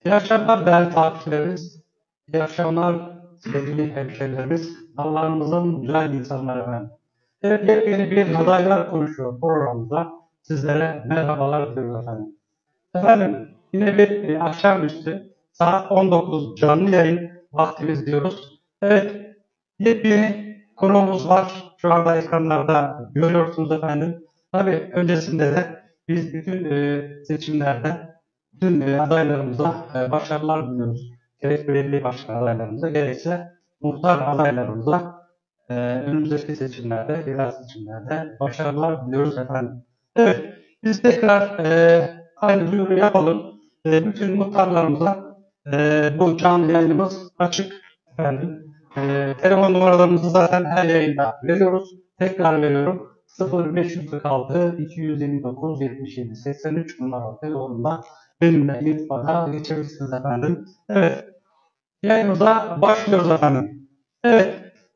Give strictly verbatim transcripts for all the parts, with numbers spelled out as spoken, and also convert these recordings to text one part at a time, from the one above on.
İyi akşamlar değerli takipçilerimiz. İyi akşamlar sevgili hemşehrilerimiz. Allah'ımızın güzel insanları efendim. Evet, yepyeni bir adaylar konuşuyor programımıza. Sizlere merhabalar diliyoruz efendim. Efendim yine bir e, akşamüstü saat on dokuz canlı yayın vaktimiz diyoruz. Evet, yepyeni konuğumuz var. Şu anda ekranlarda görüyorsunuz efendim. Tabii öncesinde de biz bütün e, seçimlerde bütün e, adaylarımıza e, başarılar diliyoruz. Gerek belediye başkan adaylarımıza gerekse muhtar adaylarımıza e, önümüzdeki seçimlerde, yerel seçimlerde başarılar diliyoruz efendim. Evet, biz tekrar e, aynı duyuru yapalım. E, bütün muhtarlarımıza e, bu canlı yayınımız açık efendim. E, telefon numaralarımızı zaten her yayında veriyoruz. Tekrar veriyorum. sıfır beş yüz kırk altı iki yüz yirmi dokuz yetmiş yedi seksen üç numaralı telefonunda benimle irtibata geçebilirsiniz efendim. Evet, yayınımıza başlıyoruz efendim. Evet,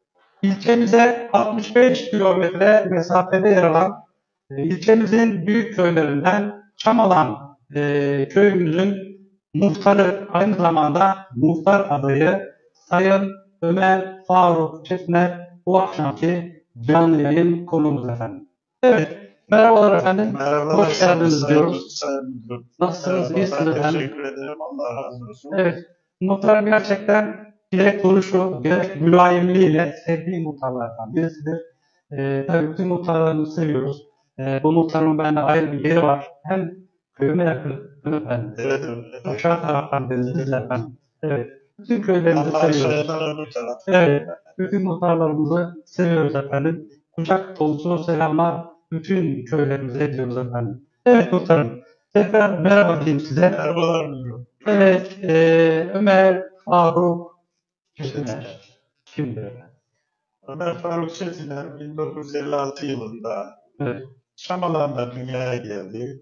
ilçemize altmış beş kilometre mesafede yer alan e, ilçemizin büyük köylerinden Çamalan e, köyümüzün muhtarı, aynı zamanda muhtar adayı Sayın Ömer Faruk Çetiner bu akşamki canlı yayın konuğumuz efendim. Evet, merhabalar efendim. Merhabalar, hoş geldiniz diyoruz. Sayın, Nasılsınız, merhaba, iyisiniz ben efendim? teşekkür ederim. Allah razı olsun. Evet, muhtarım gerçekten gerek duruşu, gerek mülayimliğiyle sevdiğim muhtarlardan birisidir. Ee, tabii bütün muhtarlarımızı seviyoruz. Ee, bu muhtarımın bende ayrı bir yeri var. Hem köyüme yakın, efendim. Evet, evet. Aşağı taraftan denizliyiz efendim. Evet, bütün köylerimizi Allah seviyoruz. aşağıdan öbür taraf. Evet, bütün muhtarlarımızı seviyoruz efendim. Kucak dolusu selamlar bütün köylerimize ediyoruz efendim. Evet muhtarım, tekrar merhaba diyeyim size. Merhabalar diyorum. Evet, e, Ömer Faruk Çetiner. Şimdi, Ömer Faruk Çetiner bin dokuz yüz elli altı yılında evet, Çamalan'da dünyaya geldi.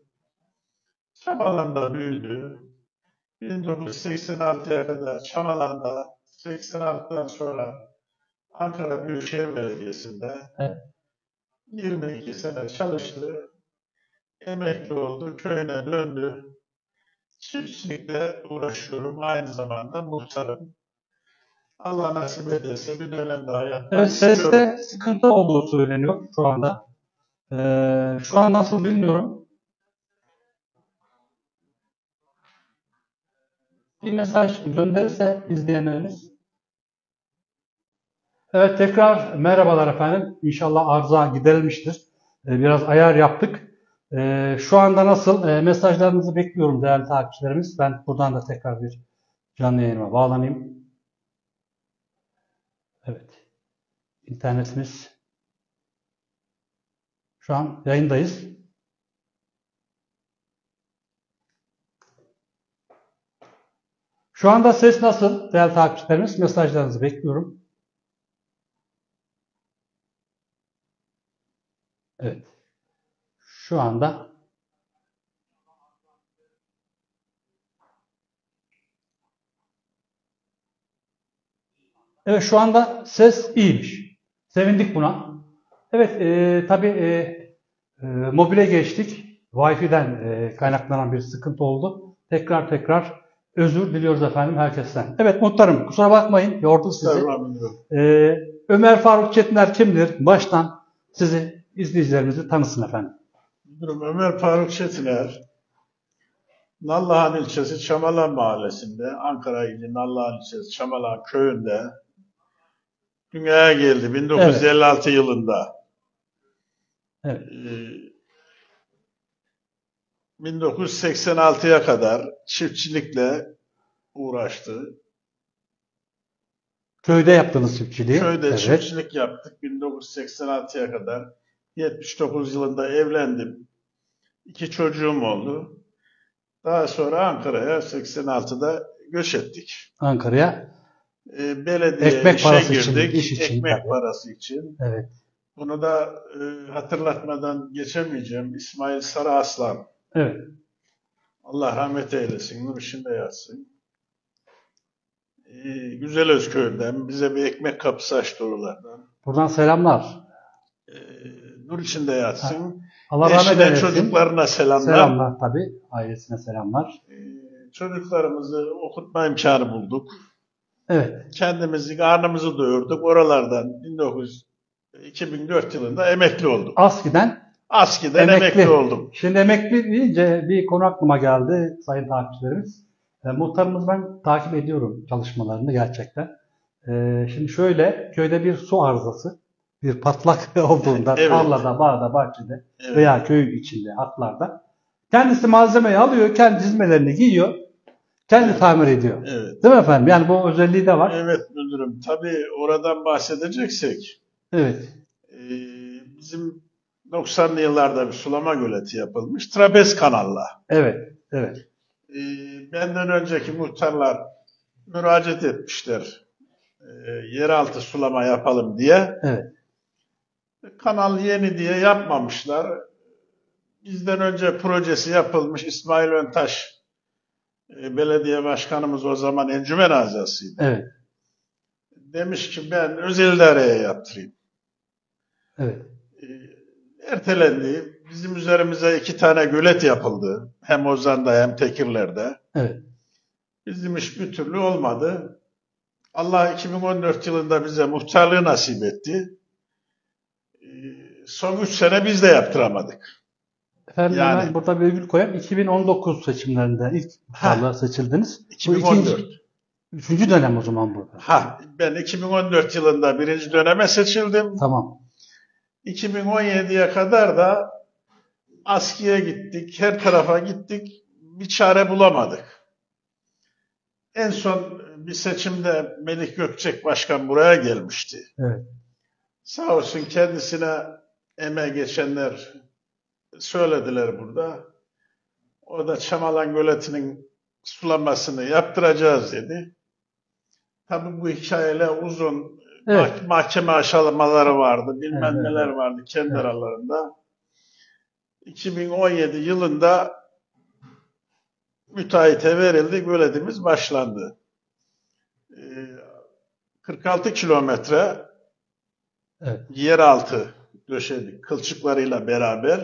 Çamalan'da büyüdü. bin dokuz yüz seksen altıya kadar Çamalan'da, seksen altıdan sonra Ankara Büyükşehir Belediyesi'nde evet. yirmi iki sene çalıştı. Emekli oldu, köyüne döndü. Çiftçilikle uğraşıyorum. Aynı zamanda muhtarım. Allah nasip ederse bir dönem daha yapmak Evet, istiyorum. seste sıkıntı olduğu söyleniyor şu anda. Ee, şu an nasıl bilmiyorum. Bir mesaj gönderirse izleyenlerimiz. Evet, tekrar merhabalar efendim. İnşallah arıza giderilmiştir. Ee, biraz ayar yaptık. Ee, şu anda nasıl? Ee, mesajlarınızı bekliyorum değerli takipçilerimiz. Ben buradan da tekrar bir canlı yayınıma bağlanayım. Evet. İnternetimiz şu an yayındayız. Şu anda ses nasıl değerli takipçilerimiz? Mesajlarınızı bekliyorum. Evet. Şu anda Evet, şu anda ses iyiymiş. Sevindik buna. Evet, e, tabii e, e, mobile geçtik. Wi-Fi'den e, kaynaklanan bir sıkıntı oldu. Tekrar tekrar özür diliyoruz efendim herkesten. Evet muhtarım, kusura bakmayın, yorduk sizi. Estağfurullah. E, Ömer Faruk Çetiner kimdir? Baştan sizi, izleyicilerimizi tanısın efendim. Müdürüm Ömer Faruk Çetiner, Nallıhan ilçesi Çamalan mahallesinde, Ankara ili Nallıhan ilçesi Çamalan köyünde dünyaya geldi bin dokuz yüz elli altı yılında. Evet. Ee, bin dokuz yüz seksen altıya kadar çiftçilikle uğraştı. Köyde yaptığınız çiftçiliği. Köyde Evet. çiftçilik yaptık bin dokuz yüz seksen altıya kadar. yetmiş dokuz yılında evlendim. İki çocuğum oldu. Daha sonra Ankara'ya seksen altıda göç ettik. Ankara'ya E, belediye ekmek işe parası girdik. için, iş için ekmek tabii. parası için. Evet. Bunu da e, hatırlatmadan geçemeyeceğim. İsmail Sarıaslan. Evet. Allah rahmet eylesin. Nur içinde yatsın. E, Güzelözköy'den bize bir ekmek kapısı açtı oralardan. Buradan selamlar. E, Nur içinde yatsın. Allah rahmet Eşine, eylesin. çocuklarına selamlar. Selamlar tabii. Ailesine selamlar. E, çocuklarımızı okutma imkanı bulduk. Evet. Kendimizi, karnımızı doyurduk. Oralardan bin dokuz yüz, iki bin dört yılında emekli olduk. ASKİ'den ASKİ'den emekli. emekli oldum. Şimdi emekli deyince bir konu aklıma geldi sayın takipçilerimiz. E, muhtarımız ben takip ediyorum çalışmalarını gerçekten. E, şimdi şöyle köyde bir su arızası, bir patlak olduğunda Evet. tarlada, bağda, bahçede Evet. veya köy içinde, hatlarda kendisi malzemeyi alıyor, kendi hizmelerini giyiyor, kendi Evet. tamir ediyor. Evet. Değil mi efendim? Yani bu özelliği de var. Evet müdürüm. Tabii oradan bahsedeceksek Evet. e, bizim doksanlı yıllarda bir sulama göleti yapılmış. Trapez kanalla. Evet. Evet. E, benden önceki muhtarlar müracaat etmişler. E, yeraltı sulama yapalım diye. Evet. Kanal yeni diye yapmamışlar. Bizden önce projesi yapılmış. İsmail Öntaş e, belediye başkanımız o zaman encümen azasıydı. Evet. Demiş ki ben özel idareye yaptırayım. Evet. E, ertelendi. Bizim üzerimize iki tane gölet yapıldı. Hem Ozan'da hem Tekirler'de. Evet. Bizim iş bir türlü olmadı. Allah iki bin on dört yılında bize muhtarlığı nasip etti. E, son üç sene biz de yaptıramadık. Efendim Yani- hemen burada bir virgül koyayım. iki bin on dokuz seçimlerinde ilk muhtarlığa seçildiniz. iki bin Bu on ikinci, dört. üçüncü dönem o zaman bu. Ha, ben iki bin on dört yılında birinci döneme seçildim. Tamam. iki bin on yediye kadar da ASKİ'ye gittik, her tarafa gittik, bir çare bulamadık. En son bir seçimde Melih Gökçek Başkan buraya gelmişti. Evet. Sağ olsun kendisine emeği geçenler söylediler burada. O da Çamalan Göleti'nin sulamasını yaptıracağız dedi. Tabii bu hikayeler uzun, Evet. mah- mahkeme aşamaları vardı, bilmem Evet, evet, neler evet. vardı kendi Evet. aralarında. iki bin on yedi yılında müteahhite verildi, göletimiz başlandı. Ee, kırk altı kilometre Evet. yeraltı döşedik kılçıklarıyla beraber.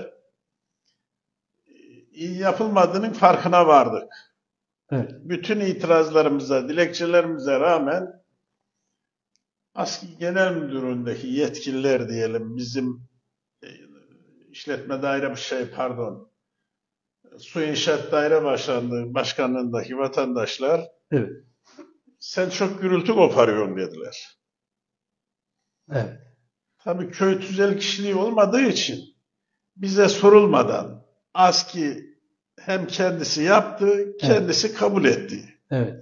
Ee, iyi yapılmadığının farkına vardık. Evet. Bütün itirazlarımıza, dilekçelerimize rağmen ASKİ Genel Müdürlüğü'ndeki yetkililer diyelim, bizim e, işletme daire şey pardon, Su İnşaat Daire Başkanlığı Başkanlığındaki vatandaşlar Evet. sen çok gürültü koparıyorsun dediler. Evet. Tabii köy tüzel kişiliği olmadığı için bize sorulmadan ASKİ hem kendisi yaptı, kendisi kabul etti. Evet.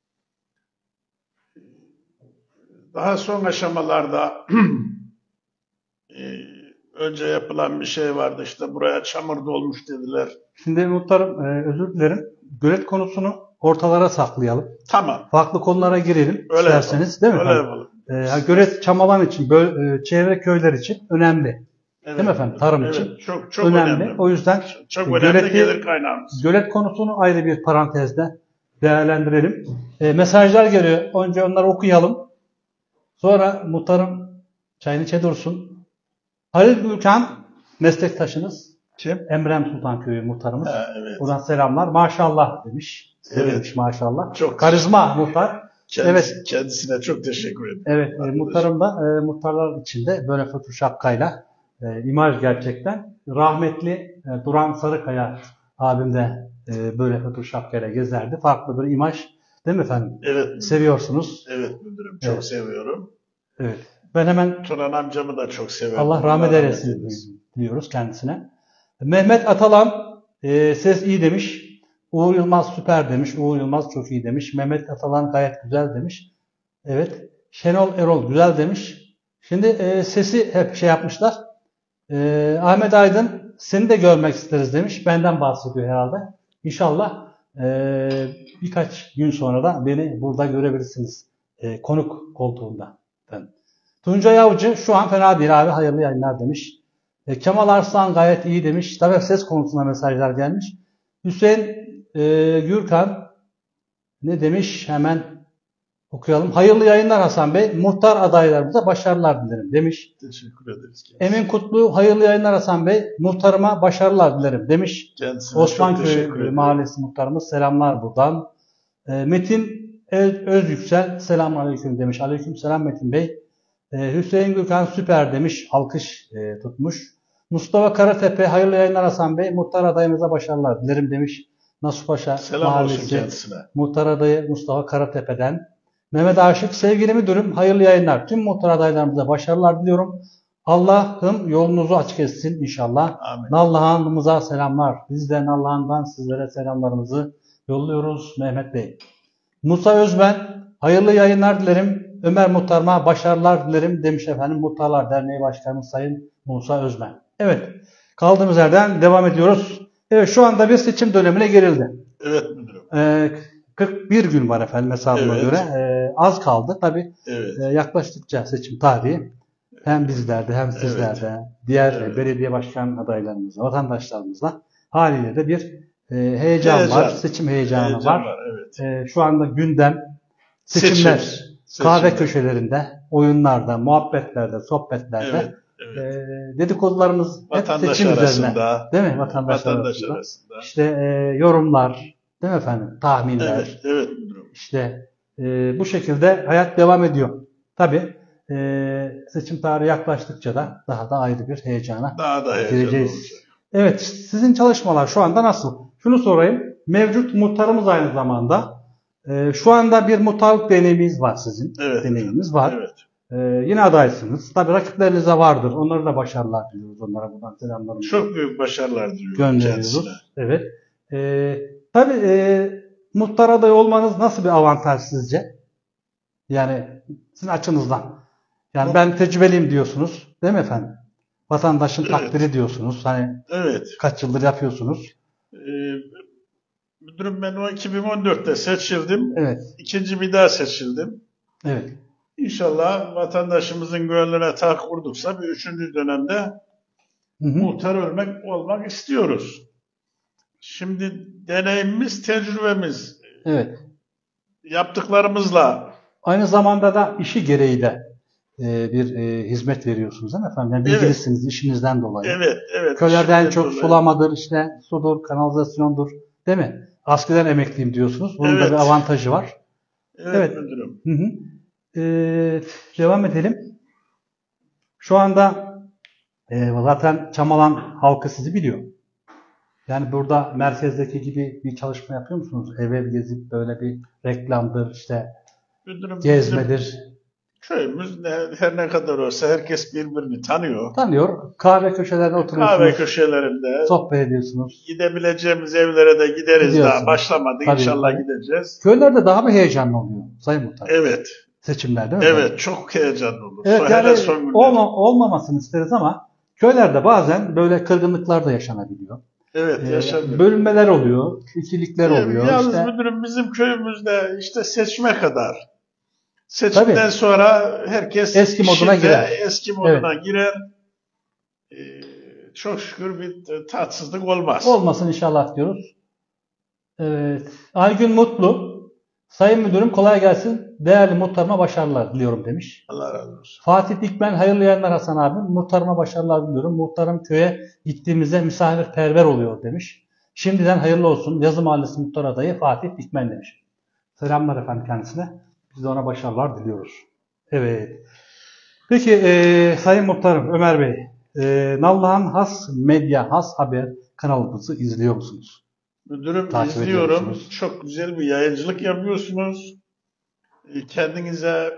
Daha son aşamalarda e, önce yapılan bir şey vardı, işte buraya çamur dolmuş dediler. Şimdi muhtarım e, özür dilerim. Gölet konusunu ortalara saklayalım. Tamam. Farklı konulara girelim Öyle isterseniz. yapalım. Değil mi Öyle efendim? yapalım. E, ha, gölet Çamalan için, böl- e, çevre köyler için önemli. Evet. Değil mi efendim? Tarım Evet, için. çok çok önemli. önemli. O yüzden Çok e, önemli göleti- gelir kaynağımız. gölet konusunu ayrı bir parantezde değerlendirelim. E, mesajlar geliyor. Önce onları okuyalım. Sonra muhtarım çayını içe dursun. Halil Gülkan meslektaşınız. Kim? Emrem Sultan Köyü muhtarımız. Ha, evet. Buradan selamlar. Maşallah demiş. Evet. Demiş maşallah. Çok Karizma muhtar. Kendisi- Evet. Kendisine çok teşekkür ederim. Evet. E, Arkadaş. muhtarım da e, muhtarlar içinde böyle foto şapkayla e, imaj gerçekten. Rahmetli e, Duran Sarıkaya abim de e, böyle foto şapkayla gezerdi. Farklı bir imaj. Değil mi efendim? Evet. Seviyorsunuz. Evet müdürüm. Çok Evet. seviyorum. Evet. Ben hemen Turan amcamı da çok severim. Allah rahmet eylesin diyoruz kendisine. Mehmet Atalan e, ses iyi demiş. Uğur Yılmaz süper demiş. Uğur Yılmaz çok iyi demiş. Mehmet Atalan gayet güzel demiş. Evet. Şenol Erol güzel demiş. Şimdi e, sesi hep şey yapmışlar. E, Ahmet Aydın seni de görmek isteriz demiş. Benden bahsediyor herhalde. İnşallah e, birkaç gün sonra da beni burada görebilirsiniz. E, konuk koltuğunda. Ben. Tuncay Avcı şu an fena değil abi, hayırlı yayınlar demiş. E, Kemal Arslan gayet iyi demiş. Tabii ses konusunda mesajlar gelmiş. Hüseyin e, Gürkan ne demiş? Hemen Okuyalım. Hayırlı yayınlar Hasan Bey. Muhtar adaylarımıza başarılar dilerim demiş. Teşekkür ederiz. Kendisine. Emin Kutlu, hayırlı yayınlar Hasan Bey. Muhtarıma başarılar dilerim demiş. Kendisine çok Osmanköy teşekkür ederim. Mahallesi muhtarımız selamlar buradan. E, Metin Öz, Özyüksel selamünaleyküm demiş. Aleyküm selam Metin Bey. E, Hüseyin Gürkan süper demiş. Alkış e, tutmuş. Mustafa Karatepe, hayırlı yayınlar Hasan Bey. Muhtar adayımıza başarılar dilerim demiş. Nasuhpaşa Selam olsun Mahallesi kendisine. muhtar adayı Mustafa Karatepe'den. Mehmet Aşık, sevgili müdürüm, hayırlı yayınlar. Tüm muhtar adaylarımıza başarılar diliyorum. Allah'ım yolunuzu açık etsin inşallah. Amin. Nallıhan'ımıza selamlar. Biz de Nallıhan'dan sizlere selamlarımızı yolluyoruz Mehmet Bey. Musa Özben, hayırlı yayınlar dilerim. Ömer Muhtarıma başarılar dilerim demiş efendim. Muhtarlar Derneği Başkanı Sayın Musa Özben. Evet, kaldığımız yerden devam ediyoruz. Evet, şu anda bir seçim dönemine girildi. Evet müdürüm. Ee, kırk bir gün var efendim hesabıma Evet. göre. Ee, az kaldı. Tabii Evet. e, yaklaştıkça seçim tarihi hem bizlerde hem sizlerde, Evet. diğer Evet. belediye başkan adaylarımızla, vatandaşlarımızla haliyle de bir e, heyecan, Heyecan. var. Seçim heyecanı Heyecan var. var, evet. E, şu anda gündem seçimler, Seçim. kahve Seçimler. köşelerinde, oyunlarda, muhabbetlerde, sohbetlerde Evet. Evet. e, dedikodularımız hep Vatandaş seçim üzerine. arasında. Değil mi? Vatandaş, Vatandaş arasında. arasında. İşte e, yorumlar, değil mi efendim? Tahminler. Evet. Evet müdürüm. İşte e, bu şekilde hayat devam ediyor. Tabii e, seçim tarihi yaklaştıkça da daha da ayrı bir heyecana Daha da heyecanlı gireceğiz. olacak. Evet, sizin çalışmalar şu anda nasıl? Şunu sorayım. Mevcut muhtarımız aynı zamanda. E, şu anda bir muhtarlık deneyiminiz var sizin. Evet. Deneyiminiz var. Evet. E, yine adaysınız. Tabii rakipleriniz de vardır. Onlara da başarılar diliyoruz. Onlara buradan selamlarımızı Çok büyük başarılar diliyorum gönderiyoruz. kendisine. Evet. E, tabii e, muhtar adayı olmanız nasıl bir avantaj sizce? Yani sizin açınızdan. Yani ben tecrübeliyim diyorsunuz. Değil mi efendim? Vatandaşın Evet. takdiri diyorsunuz. Hani Evet. kaç yıldır yapıyorsunuz. Ee, müdürüm ben o iki bin on dörtte seçildim. Evet. İkinci bir daha seçildim. Evet. İnşallah vatandaşımızın gönlüne taht kurduksa bir üçüncü dönemde Hı hı. muhtar olmak, olmak istiyoruz. Şimdi deneyimimiz, tecrübemiz, Evet. yaptıklarımızla Aynı zamanda da işi gereği de e, bir e, hizmet veriyorsunuz değil mi efendim? Yani Evet. bilgilisiniz işinizden dolayı. evet, evet. Köylerden Şimdi çok dolayı- sulamadır, işte sudur, kanalizasyondur. Değil mi? Askıdan emekliyim diyorsunuz. Bunun da Evet. bir avantajı var. Evet, Evet. müdürüm. Hı hı. Ee, devam edelim. Şu anda e, zaten Çamalan halkı sizi biliyor. Yani burada merkezdeki gibi bir çalışma yapıyor musunuz? Ev ev gezip böyle bir reklamdır, işte Müdürüm, bizim gezmedir. köyümüz ne, her ne kadar olsa herkes birbirini tanıyor. Tanıyor. Kahve köşelerine oturuyorsunuz. Kahve köşelerinde Sohbet ediyorsunuz. gidebileceğimiz evlere de gideriz. Gidiyorsunuz. Daha başlamadık. Tabii, İnşallah tabii. gideceğiz. Köylerde daha bir heyecanlı oluyor Sayın Muhtar. Evet. Seçimler değil mi? Evet. Çok heyecanlı olur. Evet, Son- yani hele son günler. olma, olmamasını isteriz ama köylerde bazen böyle kırgınlıklar da yaşanabiliyor. Evet. Ee, Yaşanıyor. bölünmeler oluyor, ikilikler oluyor. Yalnız işte. müdürüm bizim köyümüzde işte seçime kadar. Seçimden Tabii. sonra herkes Eski moduna işinde girer. Eski moduna girer. Ee, çok şükür bir tatsızlık olmaz. Olmasın inşallah diyoruz. Evet. Aygün Mutlu. Sayın Müdürüm kolay gelsin. Değerli muhtarıma başarılar diliyorum demiş. Allah razı olsun. Fatih Dikmen hayırlı yayınlar Hasan abi. Muhtarıma başarılar diliyorum. Muhtarım köye gittiğimizde misafirperver oluyor demiş. Şimdiden hayırlı olsun. Yazı Mahallesi Muhtar Adayı Fatih Dikmen demiş. Selamlar efendim kendisine. Biz de ona başarılar diliyoruz. Evet. Peki e, Sayın Muhtarım Ömer Bey. E, Nallıhan Has Medya Has Haber kanalımızı izliyor musunuz? Müdürüm Takip ediyor izliyorum. musunuz? Çok güzel bir yayıncılık yapıyorsunuz. Ee, Kendinize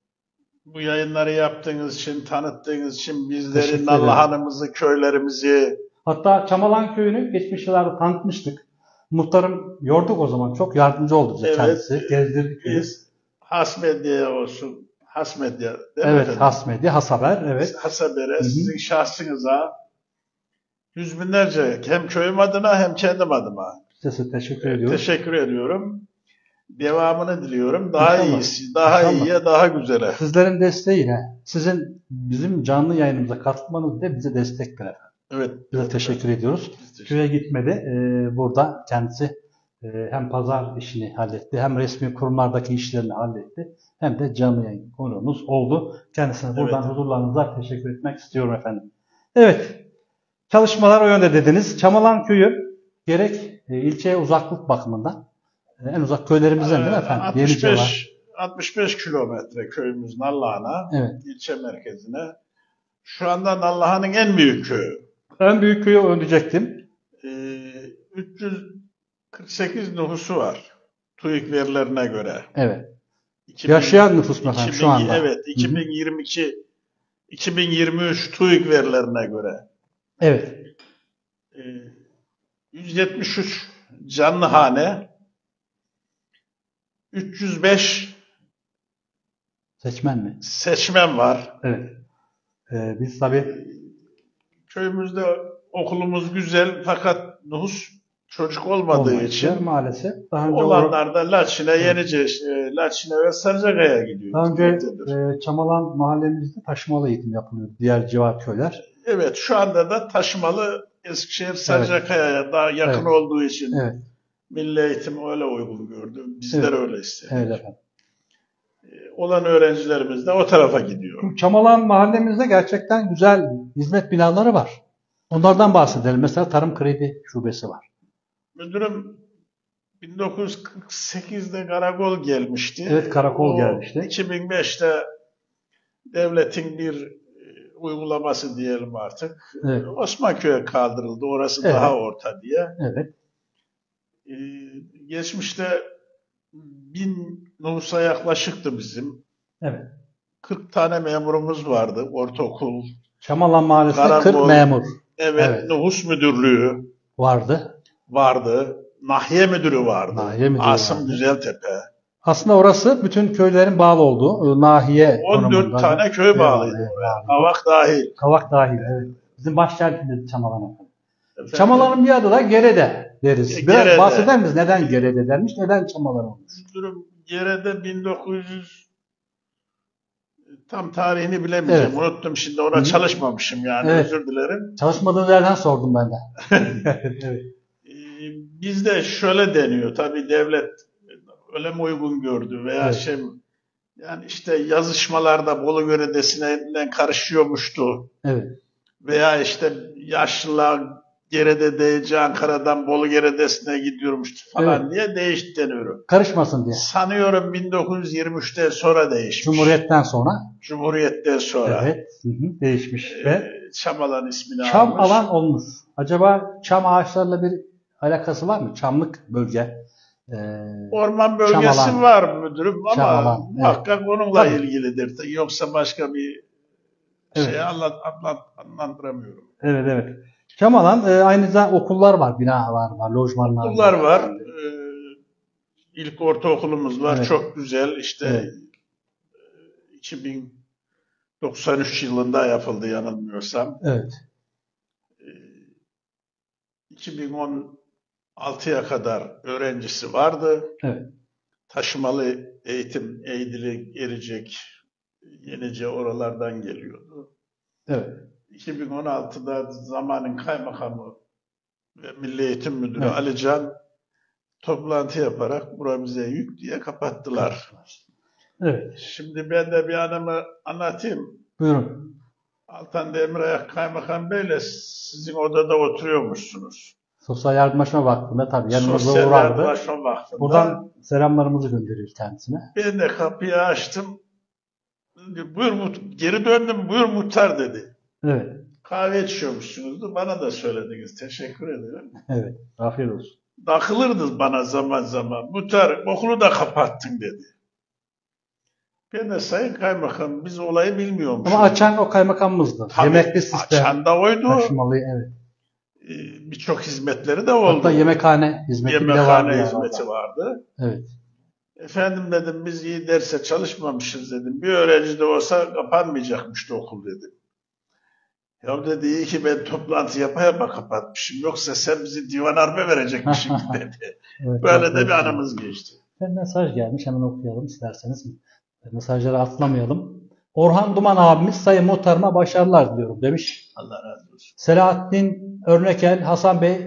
bu yayınları yaptığınız için, tanıttığınız için Teşekkür bizleri, ederim. Nallıhan'ımızı, köylerimizi Hatta Çamalan Köyü'nü geçmiş yıllarda tanıtmıştık. Muhtarım yorduk o zaman. Çok yardımcı oldu bize Evet. kendisi. Gezdirdik köyü. biz Has Medya olsun, Has Medya değil mi Evet, efendim? Has Medya, Has Haber. Evet. Has Haber'e, hı. sizin şahsınıza yüz binlerce hem köyüm adına hem kendim adıma Size teşekkür ediyoruz. teşekkür ediyorum. Devamını diliyorum. Daha İnşallah. iyisi, daha İnşallah. iyiye, daha güzele. Sizlerin desteğiyle, sizin bizim canlı yayınımıza katılmanız da bize destektir efendim. Evet. Bize teşekkür ediyoruz. Biz teşekkür Köye gitmedi. Ee, burada kendisi e, hem pazar işini halletti, hem resmi kurumlardaki işlerini halletti, hem de canlı yayın konuğumuz oldu. Kendisine buradan Evet. huzurlarınıza teşekkür etmek istiyorum efendim. Evet, çalışmalar o yönde dediniz. Çamalan Köyü gerek e, ilçeye uzaklık bakımından e, en uzak köylerimizden değil mi efendim? Yenice var. altmış beş kilometre köyümüz Nallıhan'a, Evet. ilçe merkezine. Şu anda Nallıhan'ın en büyük köyü. En büyük köyü önceyecektim. Ee, üç yüz kırk sekiz nüfusu var TÜİK verilerine göre. Evet. iki bin, Yaşayan nüfus mu efendim iki bin, şu anda? Evet, iki bin yirmi iki iki bin yirmi üç TÜİK verilerine göre. Evet. Ee, yüz yetmiş üç canlı hane, üç yüz beş Seçmen mi? seçmen var. Evet. Ee, biz tabii Köyümüzde okulumuz güzel fakat nüfus çocuk olmadığı olmayınca için maalesef daha önce olanlar da Laçin'e, Yenice, e, Laçin'e ve Sarıcakaya'ya gidiyor. daha önce gitmektedir. e, Çamalan mahallemizde taşımalı eğitim yapılıyor. Diğer civar köyler. Evet, şu anda da taşımalı Eskişehir Sarıcakaya'ya daha yakın Evet. olduğu için Evet. milli eğitim öyle uygun gördü. Bizler Evet. öyle istedik. Evet efendim. E, Olan öğrencilerimiz de o tarafa gidiyor. Çamalan mahallemizde gerçekten güzel hizmet binaları var. Onlardan bahsedelim. Mesela Tarım Kredi Şubesi var. Müdürüm bin dokuz yüz kırk sekizde karakol gelmişti. Evet, karakol O, gelmişti. iki bin beşte devletin bir e, uygulaması diyelim artık. Evet. Osmanköy'e kaldırıldı. Orası Evet. daha orta diye. Evet. Ee, geçmişte bin nüfusa yaklaşıktı bizim. Evet. kırk tane memurumuz vardı. Ortaokul, Çamalan mahallesinde Karakol, kırk memur evet, Evet. nüfus müdürlüğü vardı. vardı. Nahiye müdürü vardı. Nahiye müdürü Asım vardı. Güzeltepe. Aslında orası bütün köylerin bağlı olduğu e, nahiye on dört konumunda. tane köy bağlıydı Evet, oraya. bağlı. Kavak dahil. Kavak dahil. Evet. Bizim başkentimiz Çamalan efendim. Efendim, Çamalan'ın bir adı da Gerede deriz. E, Biraz Gerede. bahseder misiniz? Neden Gerede denmiş? Neden Çamalan olmuş? müdürüm Gere'de bin dokuz yüz tam tarihini bilemeyeceğim. Evet. Unuttum şimdi ona Hı-hı. çalışmamışım yani Evet. özür dilerim. Çalışmadığınız yerden sordum ben de. Evet. Ee, Bizde şöyle deniyor tabii devlet öyle mi uygun gördü veya Evet. şey yani işte yazışmalarda Bolu Belediyesi'yle karışıyormuştu Evet. veya işte yaşlılar Gerede deyince Ankara'dan Bolu Belediyesi'ne gidiyormuştu falan Evet. diye değişti deniyor. Karışmasın diye. Sanıyorum bin dokuz yüz yirmi üçten sonra değişmiş. Cumhuriyetten sonra. Cumhuriyetten sonra. Evet. Hı hı, değişmiş. Ee, Ve Çamalan ismini çam almış. alan olmuş. Acaba çam ağaçlarla bir alakası var mı? Çamlık bölge. Ee, Orman bölgesi Çamalan. var müdürüm ama Çamalan, muhakkak onunla Tabii. ilgilidir. Yoksa başka bir Evet. şey anlat, anlat, anlatıramıyorum. evet evet. Çamalan e, aynı zamanda okullar var, binalar var, lojmanlar Okullar var. Ee, ilk ortaokulumuz var. Evet. Çok güzel. İşte Evet. iki bin doksan üç yılında yapıldı yanılmıyorsam. Evet. Ee, iki bin on altıya kadar öğrencisi vardı. Evet. Taşımalı eğitim, Eğdili, Gericek, Yenice oralardan geliyordu. Evet. iki bin on altıda zamanın kaymakamı ve Milli Eğitim Müdürü Evet. Ali Can toplantı yaparak bura bize yük diye kapattılar. Evet. Şimdi ben de bir anımı anlatayım. Buyurun. Altan Demirayak Kaymakam Bey'le sizin odada oturuyormuşsunuz. Sosyal Yardımlaşma Vakfı'nda tabii yanımıza Sosyal uğrardı. Yardımlaşma Vakfı'nda. Buradan selamlarımızı gönderiyoruz kendisine. Ben de kapıyı açtım. Buyur Muhtar, geri döndüm, buyur Muhtar dedi. Evet. Kahve içiyormuşsunuzdu, bana da söylediniz. Teşekkür ederim. Evet. Afiyet olsun. Takılırdınız bana zaman zaman. Muhtar, okulu da kapattın dedi. Ben de Sayın Kaymakam, biz olayı bilmiyormuşuz. Ama açan o kaymakamımızdı. Tabii, Yemekli sistem. açan da oydu. Taşımalı, evet. Ee, Birçok hizmetleri de oldu. Hatta yemekhane hizmeti bile vardı. Yemekhane yani hizmeti orada. vardı. Evet. Efendim dedim, biz iyi derse çalışmamışız dedim. Bir öğrenci de olsa kapanmayacakmıştı okul dedim. Ya dedi, iyi ki ben toplantı yapa yapa kapatmışım. Yoksa sen bizi divan harbe verecekmişsin dedi. Evet, Böyle de bir güzel. anımız geçti. Bir mesaj gelmiş, hemen okuyalım isterseniz. Mesajları atlamayalım. Orhan Duman abimiz Sayın Muhtarıma başarılar diliyorum demiş. Allah razı olsun. Selahattin Örnekel, Hasan Bey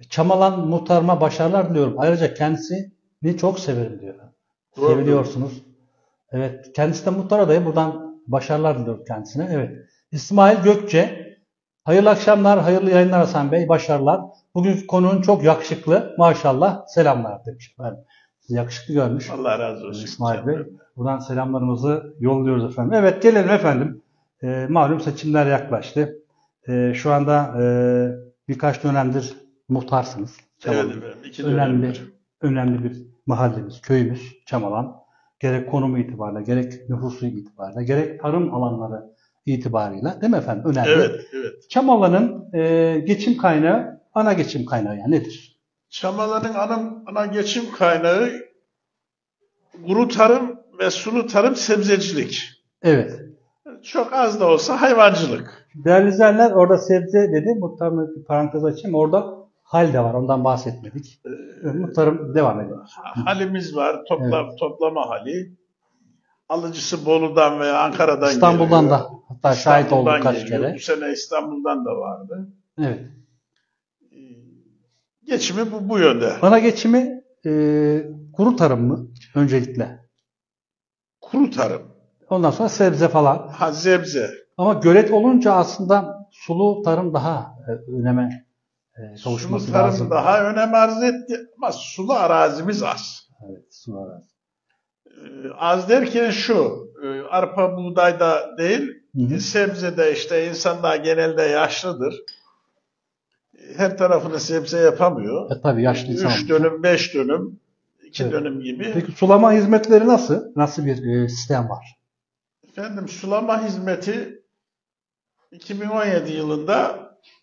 Çamalan muhtarıma başarılar diliyorum. Ayrıca kendisini çok severim diyor. Doğru. Seviliyorsunuz. Evet. Kendisi de muhtar adayı. Buradan başarılar diliyorum kendisine. Evet. İsmail Gökçe. Hayırlı akşamlar, hayırlı yayınlar Hasan Bey. Başarılar. Bugünkü konuğun çok yakışıklı. Maşallah. Selamlar demiş. Ben sizi yakışıklı görmüş. Allah razı olsun. İsmail Bey. Buradan selamlarımızı yolluyoruz efendim. Evet, gelelim efendim. Ee, malum seçimler yaklaştı. Ee, şu anda e, birkaç dönemdir muhtarsınız. Çamalan. Evet efendim. İki önemli, dönemdir. önemli bir mahallemiz, köyümüz Çamalan. Gerek konumu itibariyle, gerek nüfusu itibariyle, gerek tarım alanları itibarıyla, değil mi efendim? Önemli. Evet, evet. Çamalan'ın e, geçim kaynağı, ana geçim kaynağı yani nedir? Çamalan'ın ana, ana geçim kaynağı kuru tarım ve sulu tarım, sebzecilik. Evet. Çok az da olsa hayvancılık. Değerli izleyenler, orada sebze dedi. Muhtarım bir parantez açayım. Orada hal de var. Ondan bahsetmedik. Ee, Muhtarım devam ediyor. Halimiz var. Topla, Evet. Toplama hali. Alıcısı Bolu'dan veya Ankara'dan İstanbul'dan geliyor. da hatta şahit İstanbul'dan olduk kaç geliyor. kere. Bu sene İstanbul'dan da vardı. Evet. Ee, Geçimi bu, bu yönde. Ana geçimi e, kuru tarım mı öncelikle? Kuru tarım. Ondan sonra sebze falan. Ha, sebze. Ama gölet olunca aslında sulu tarım daha e, öneme e, Sulu kavuşması tarım lazım. daha önem arz etti ama sulu arazimiz az. Evet, sulu arazi. Ee, Az derken şu, e, arpa buğday da değil, Hı hı. e, sebzede işte insanlar genelde yaşlıdır. E, Her tarafını sebze yapamıyor. E, tabii yaşlı insan Üç olunca. dönüm, beş dönüm, iki Evet. dönüm gibi. Peki sulama hizmetleri nasıl? Nasıl bir e, sistem var? Efendim, sulama hizmeti iki bin on yedi yılında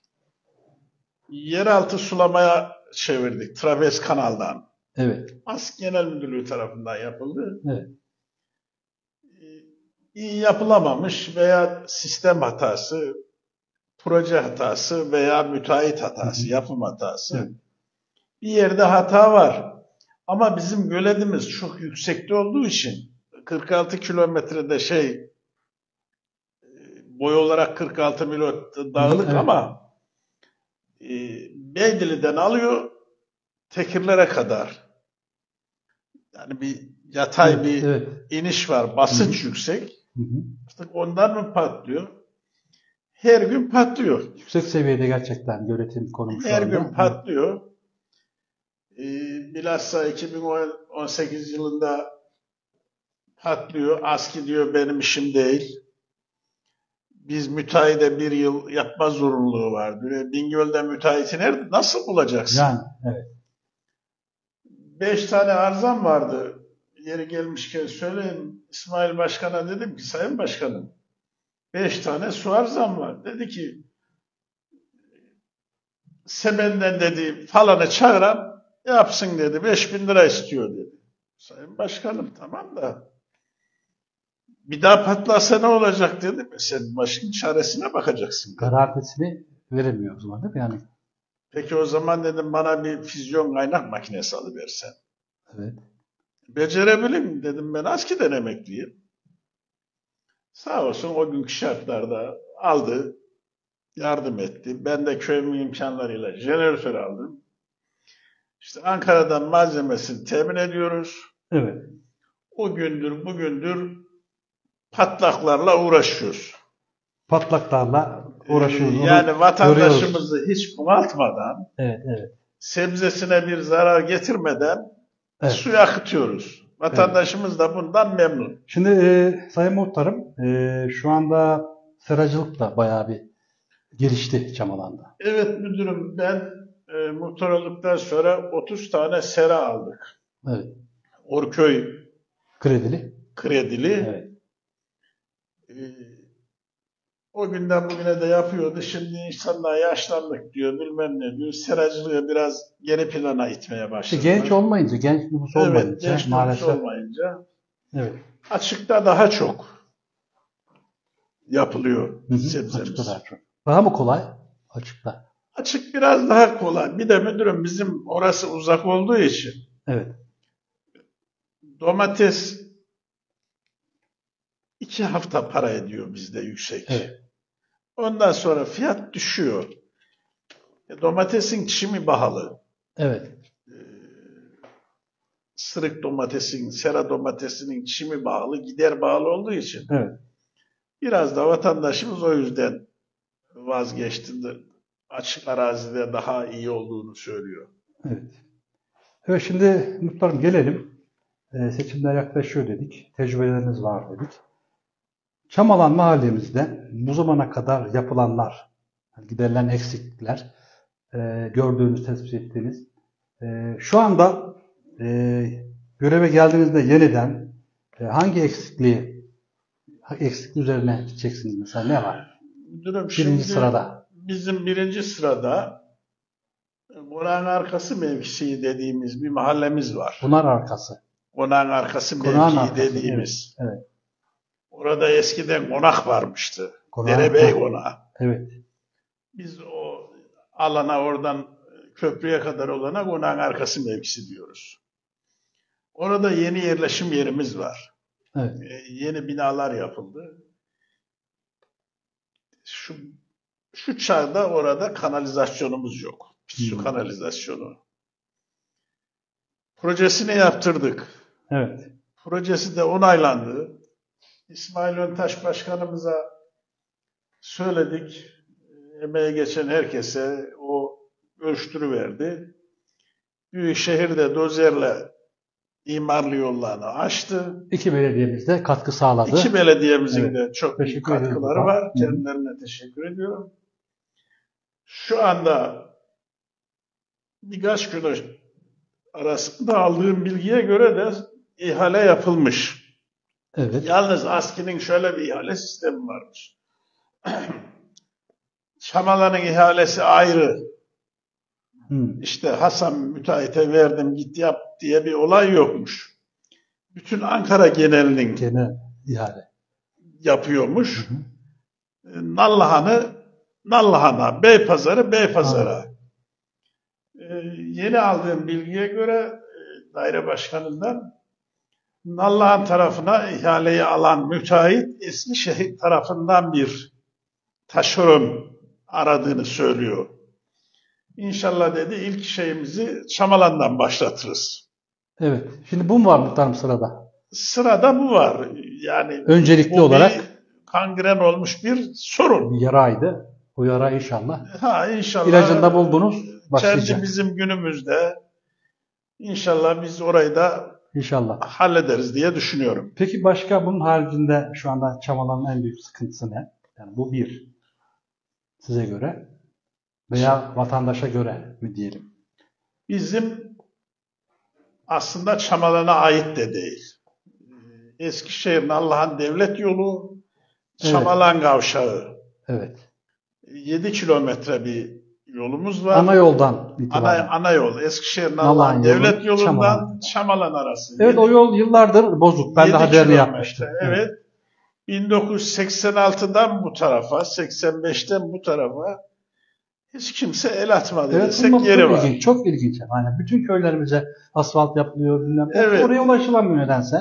yeraltı sulamaya çevirdik Traves Kanal'dan. Evet. ASK Genel Müdürlüğü tarafından yapıldı. Evet. Ee, İyi yapılamamış veya sistem hatası, proje hatası veya müteahhit hatası, Hı hı. yapım hatası. Evet. Bir yerde hata var. Ama bizim göletimiz çok yüksekte olduğu için kırk altı kilometrede şey, boy olarak kırk altı milyon dağılık, Evet. ama e, Beydili'den alıyor Tekirlere kadar. Yani bir yatay Evet. bir Evet. iniş var. Basınç Hı hı. yüksek. Hı hı. Artık ondan mı patlıyor? Her gün patlıyor. Yüksek seviyede gerçekten göletin konumu şu Her anda. gün patlıyor. Ee, bilhassa iki bin on sekiz yılında patlıyor. ASKİ diyor benim işim değil. Biz müteahhide bir yıl yapma zorunluluğu var diyor. Bingöl'de müteahhiti nerede? Nasıl bulacaksın? Yani evet. Beş tane arzam vardı. Yeri gelmişken söyleyeyim. İsmail Başkan'a dedim ki, Sayın Başkanım, beş tane su arzam var. Dedi ki, Semen'den dedi falanı çağıran yapsın dedi. Beş bin lira istiyor dedi. Sayın Başkanım, tamam da bir daha patlasa ne olacak dedim. Sen başın çaresine bakacaksın dedi. Garantisini veremiyor o zaman değil mi? Yani Peki o zaman dedim bana bir füzyon kaynak makinesi alıversen. evet. Becerebilirim dedim, ben ASKİ'den emekliyim. Sağ olsun o günkü şartlarda aldı, yardım etti. Ben de köyümün imkanlarıyla jeneratör aldım. İşte Ankara'dan malzemesini temin ediyoruz. Evet. O gündür bugündür patlaklarla uğraşıyoruz. Patlaklarla uğraşıyoruz. Ee, Onu yani vatandaşımızı görüyoruz. hiç bunaltmadan, Evet, evet. sebzesine bir zarar getirmeden Evet. suya akıtıyoruz. Vatandaşımız da bundan memnun. Şimdi e, Sayın Muhtarım, e, şu anda seracılık da bayağı bir gelişti Çamalan'da. Evet müdürüm, ben e, muhtar olduktan sonra otuz tane sera aldık. Evet. Orköy Kredili. kredili. Evet. E, o günden bugüne de yapıyordu. Şimdi insanlar yaşlandık diyor, bilmem ne diyor. Seracılığı biraz geri plana itmeye İşte başladılar. genç olmayınca, genç nüfus olmayınca Evet, genç nüfus maalesef. olmayınca Evet. açıkta daha çok yapılıyor Hı hı. sebzemiz. Açıkta daha çok. Daha mı kolay? Açıkta. Açık biraz daha kolay. Bir de müdürüm bizim orası uzak olduğu için Evet. domates iki hafta para ediyor bizde yüksek. Evet. Ondan sonra fiyat düşüyor. E, domatesin çimi pahalı. Evet. E, sırık domatesin, sera domatesinin çimi pahalı, gider pahalı olduğu için. Evet. Biraz da vatandaşımız o yüzden vazgeçti. Açık arazide daha iyi olduğunu söylüyor. Evet. Evet, şimdi muhtarım gelelim. Ee, seçimler yaklaşıyor dedik. Tecrübeleriniz var dedik. Çamalan mahallemizde bu zamana kadar yapılanlar, giderilen eksiklikler, e, gördüğünüz, tespit ettiğiniz, e, şu anda e, göreve geldiğinizde yeniden e, hangi eksikliği, eksiklik üzerine gideceksiniz mesela, ne var? Müdürüm, Birinci şimdi sırada. bizim birinci sırada Konağın Arkası mevkisi dediğimiz bir mahallemiz var. Pınar Arkası. Konağın Arkası Konağın mevkii Arkası, dediğimiz. Evet. Evet. Orada eskiden konak varmıştı. Konağın- Derebey Konağı. Evet. Biz o alana, oradan köprüye kadar olana Konağın Arkası mevkisi diyoruz. Orada yeni yerleşim yerimiz var. Evet. Ee, yeni binalar yapıldı. Şu şu çağda orada kanalizasyonumuz yok. Su Hmm. kanalizasyonu. Projesini yaptırdık. Evet. Projesi de onaylandı. İsmail Öntaş Başkanımıza söyledik. Emeğe geçen herkese o ölçtürüverdi. Büyükşehir'de dozerle imarlı yollarını açtı. İki belediyemiz de katkı sağladı. İki belediyemizin Evet. de çok büyük Teşekkür ediyoruz katkıları burada. var. Hı hı. Kendilerine teşekkür ediyorum. Şu anda birkaç gün arasında aldığım bilgiye göre de ihale yapılmış. Evet. Yalnız ASKİ'nin şöyle bir ihale sistemi varmış. Çamalan'ın ihalesi ayrı. Hmm. İşte Hasan müteahhite verdim git yap diye bir olay yokmuş. Bütün Ankara genelinin Genel ihale. yapıyormuş. Hı hı. Nallıhan'ı Nallıhan'a, Beypazarı Beypazar'a. Ee, yeni aldığım bilgiye göre e, daire başkanından Nallıhan tarafına ihaleyi alan müteahhit Eskişehir tarafından bir taşeron aradığını söylüyor. İnşallah dedi ilk şeyimizi Çamalan'dan başlatırız. Evet. Şimdi bu mu var muhtarım sırada? Sırada bu var. Yani Öncelikli bu olarak bir kangren olmuş bir sorun. bir yaraydı. O yara inşallah. Ha inşallah. İlacını da buldunuz, başlayacak. Kendi bizim günümüzde inşallah biz orayı da İnşallah. hallederiz diye düşünüyorum. Peki başka bunun haricinde şu anda Çamalan'ın en büyük sıkıntısı ne? Yani bu bir. Size göre veya vatandaşa göre mi diyelim? Bizim aslında Çamalan'a ait de değil. Eskişehir'in Allah'ın devlet yolu, Çamalan evet. Kavşağı. Evet. yedi kilometre bir yolumuz var. Ana yoldan itibaren. Ana, ana yol. Eskişehir'in Allah'ın devlet yolundan Çamalan. Çamalan arası. Evet yedi, o yol yıllardır bozuk. Ben de haberini yapmıştım. Evet. evet. bin dokuz yüz seksen altıdan bu tarafa, seksen beşten bu tarafa hiç kimse el atmadı evet, desek yeri çok var. Ilginç, çok ilginç. Yani bütün köylerimize asfalt yapılıyor. Bilmem. Evet. Oraya ulaşılamıyor nedense.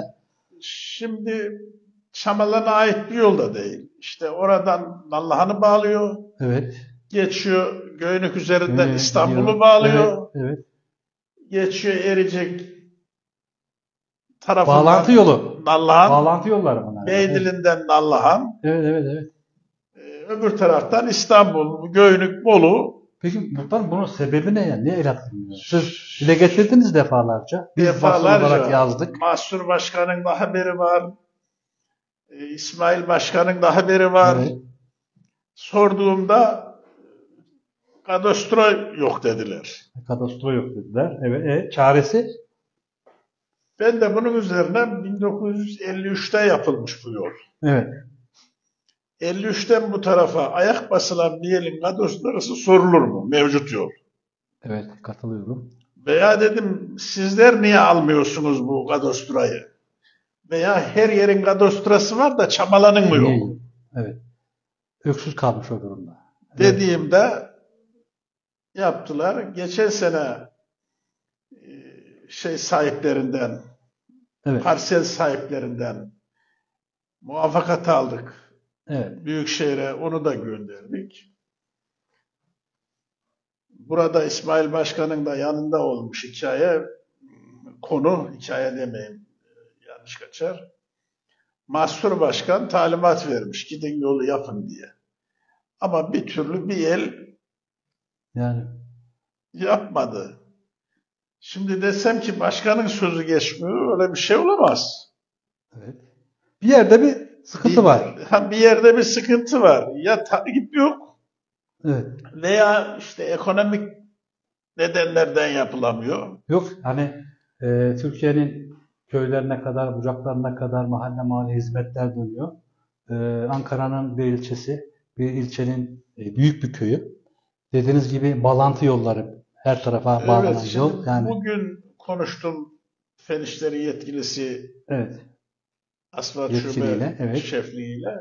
Şimdi Çamalan'a ait bir yol da değil. İşte oradan Nallıhan'ı bağlıyor. Evet. Geçiyor Göynük üzerinden evet, İstanbul'u bağlıyor. Evet, evet. Geçiyor Ericek tarafından. Bağlantı yolu. Nallıhan. Bağlantı yolları bunlar. Beydilinden evet. Nallıhan. Evet, evet, evet. Ee, öbür taraftan İstanbul, Göynük, Bolu. Peki muhtarım bunun sebebi ne yani? Niye el atılmıyor? Siz dile getirdiniz defalarca. Biz defalarca olarak yazdık. Mahsur Başkan'ın da haberi var. Ee, İsmail Başkan'ın da haberi var. Evet. Sorduğumda kadastro yok dediler. Kadastro yok dediler. Evet. E, çaresi? Ben de bunun üzerine bin dokuz yüz elli üçte yapılmış bu yol. Evet. elli üçten bu tarafa ayak basılan bir yerin kadastrosu sorulur mu? Mevcut yol. Evet, katılıyorum. Veya dedim sizler niye almıyorsunuz bu kadastroyu? Veya her yerin kadastrası var da Çamalan'ın mı yok? Niye? Evet. Öksüz kalmış o durumda. Evet. Dediğimde yaptılar. Geçen sene şey sahiplerinden, evet. parsel sahiplerinden muvaffakat aldık. Evet. Büyükşehir'e onu da gönderdik. burada İsmail Başkan'ın da yanında olmuş hikaye, konu, hikaye demeyeyim, yanlış kaçar. Mahsur Başkan talimat vermiş, gidin yolu yapın diye. Ama bir türlü bir el Yani yapmadı. Şimdi desem ki başkanın sözü geçmiyor, öyle bir şey olamaz. evet. Bir yerde bir sıkıntı bir, var. Ha, bir yerde bir sıkıntı var. Ya takip yok Evet. veya işte ekonomik nedenlerden yapılamıyor. Yok hani e, Türkiye'nin köylerine kadar, bucaklarına kadar mahalle mahalle hizmetler dönüyor. E, Ankara'nın bir ilçesi, bir ilçenin e, büyük bir köyü. Dediğiniz gibi bağlantı yolları, her tarafa bağlanan Evet, yol. şimdi Yani bugün konuştum Fen İşleri yetkilisi evet, Asfalt yetkiliyle, Şube evet. şefliğiyle.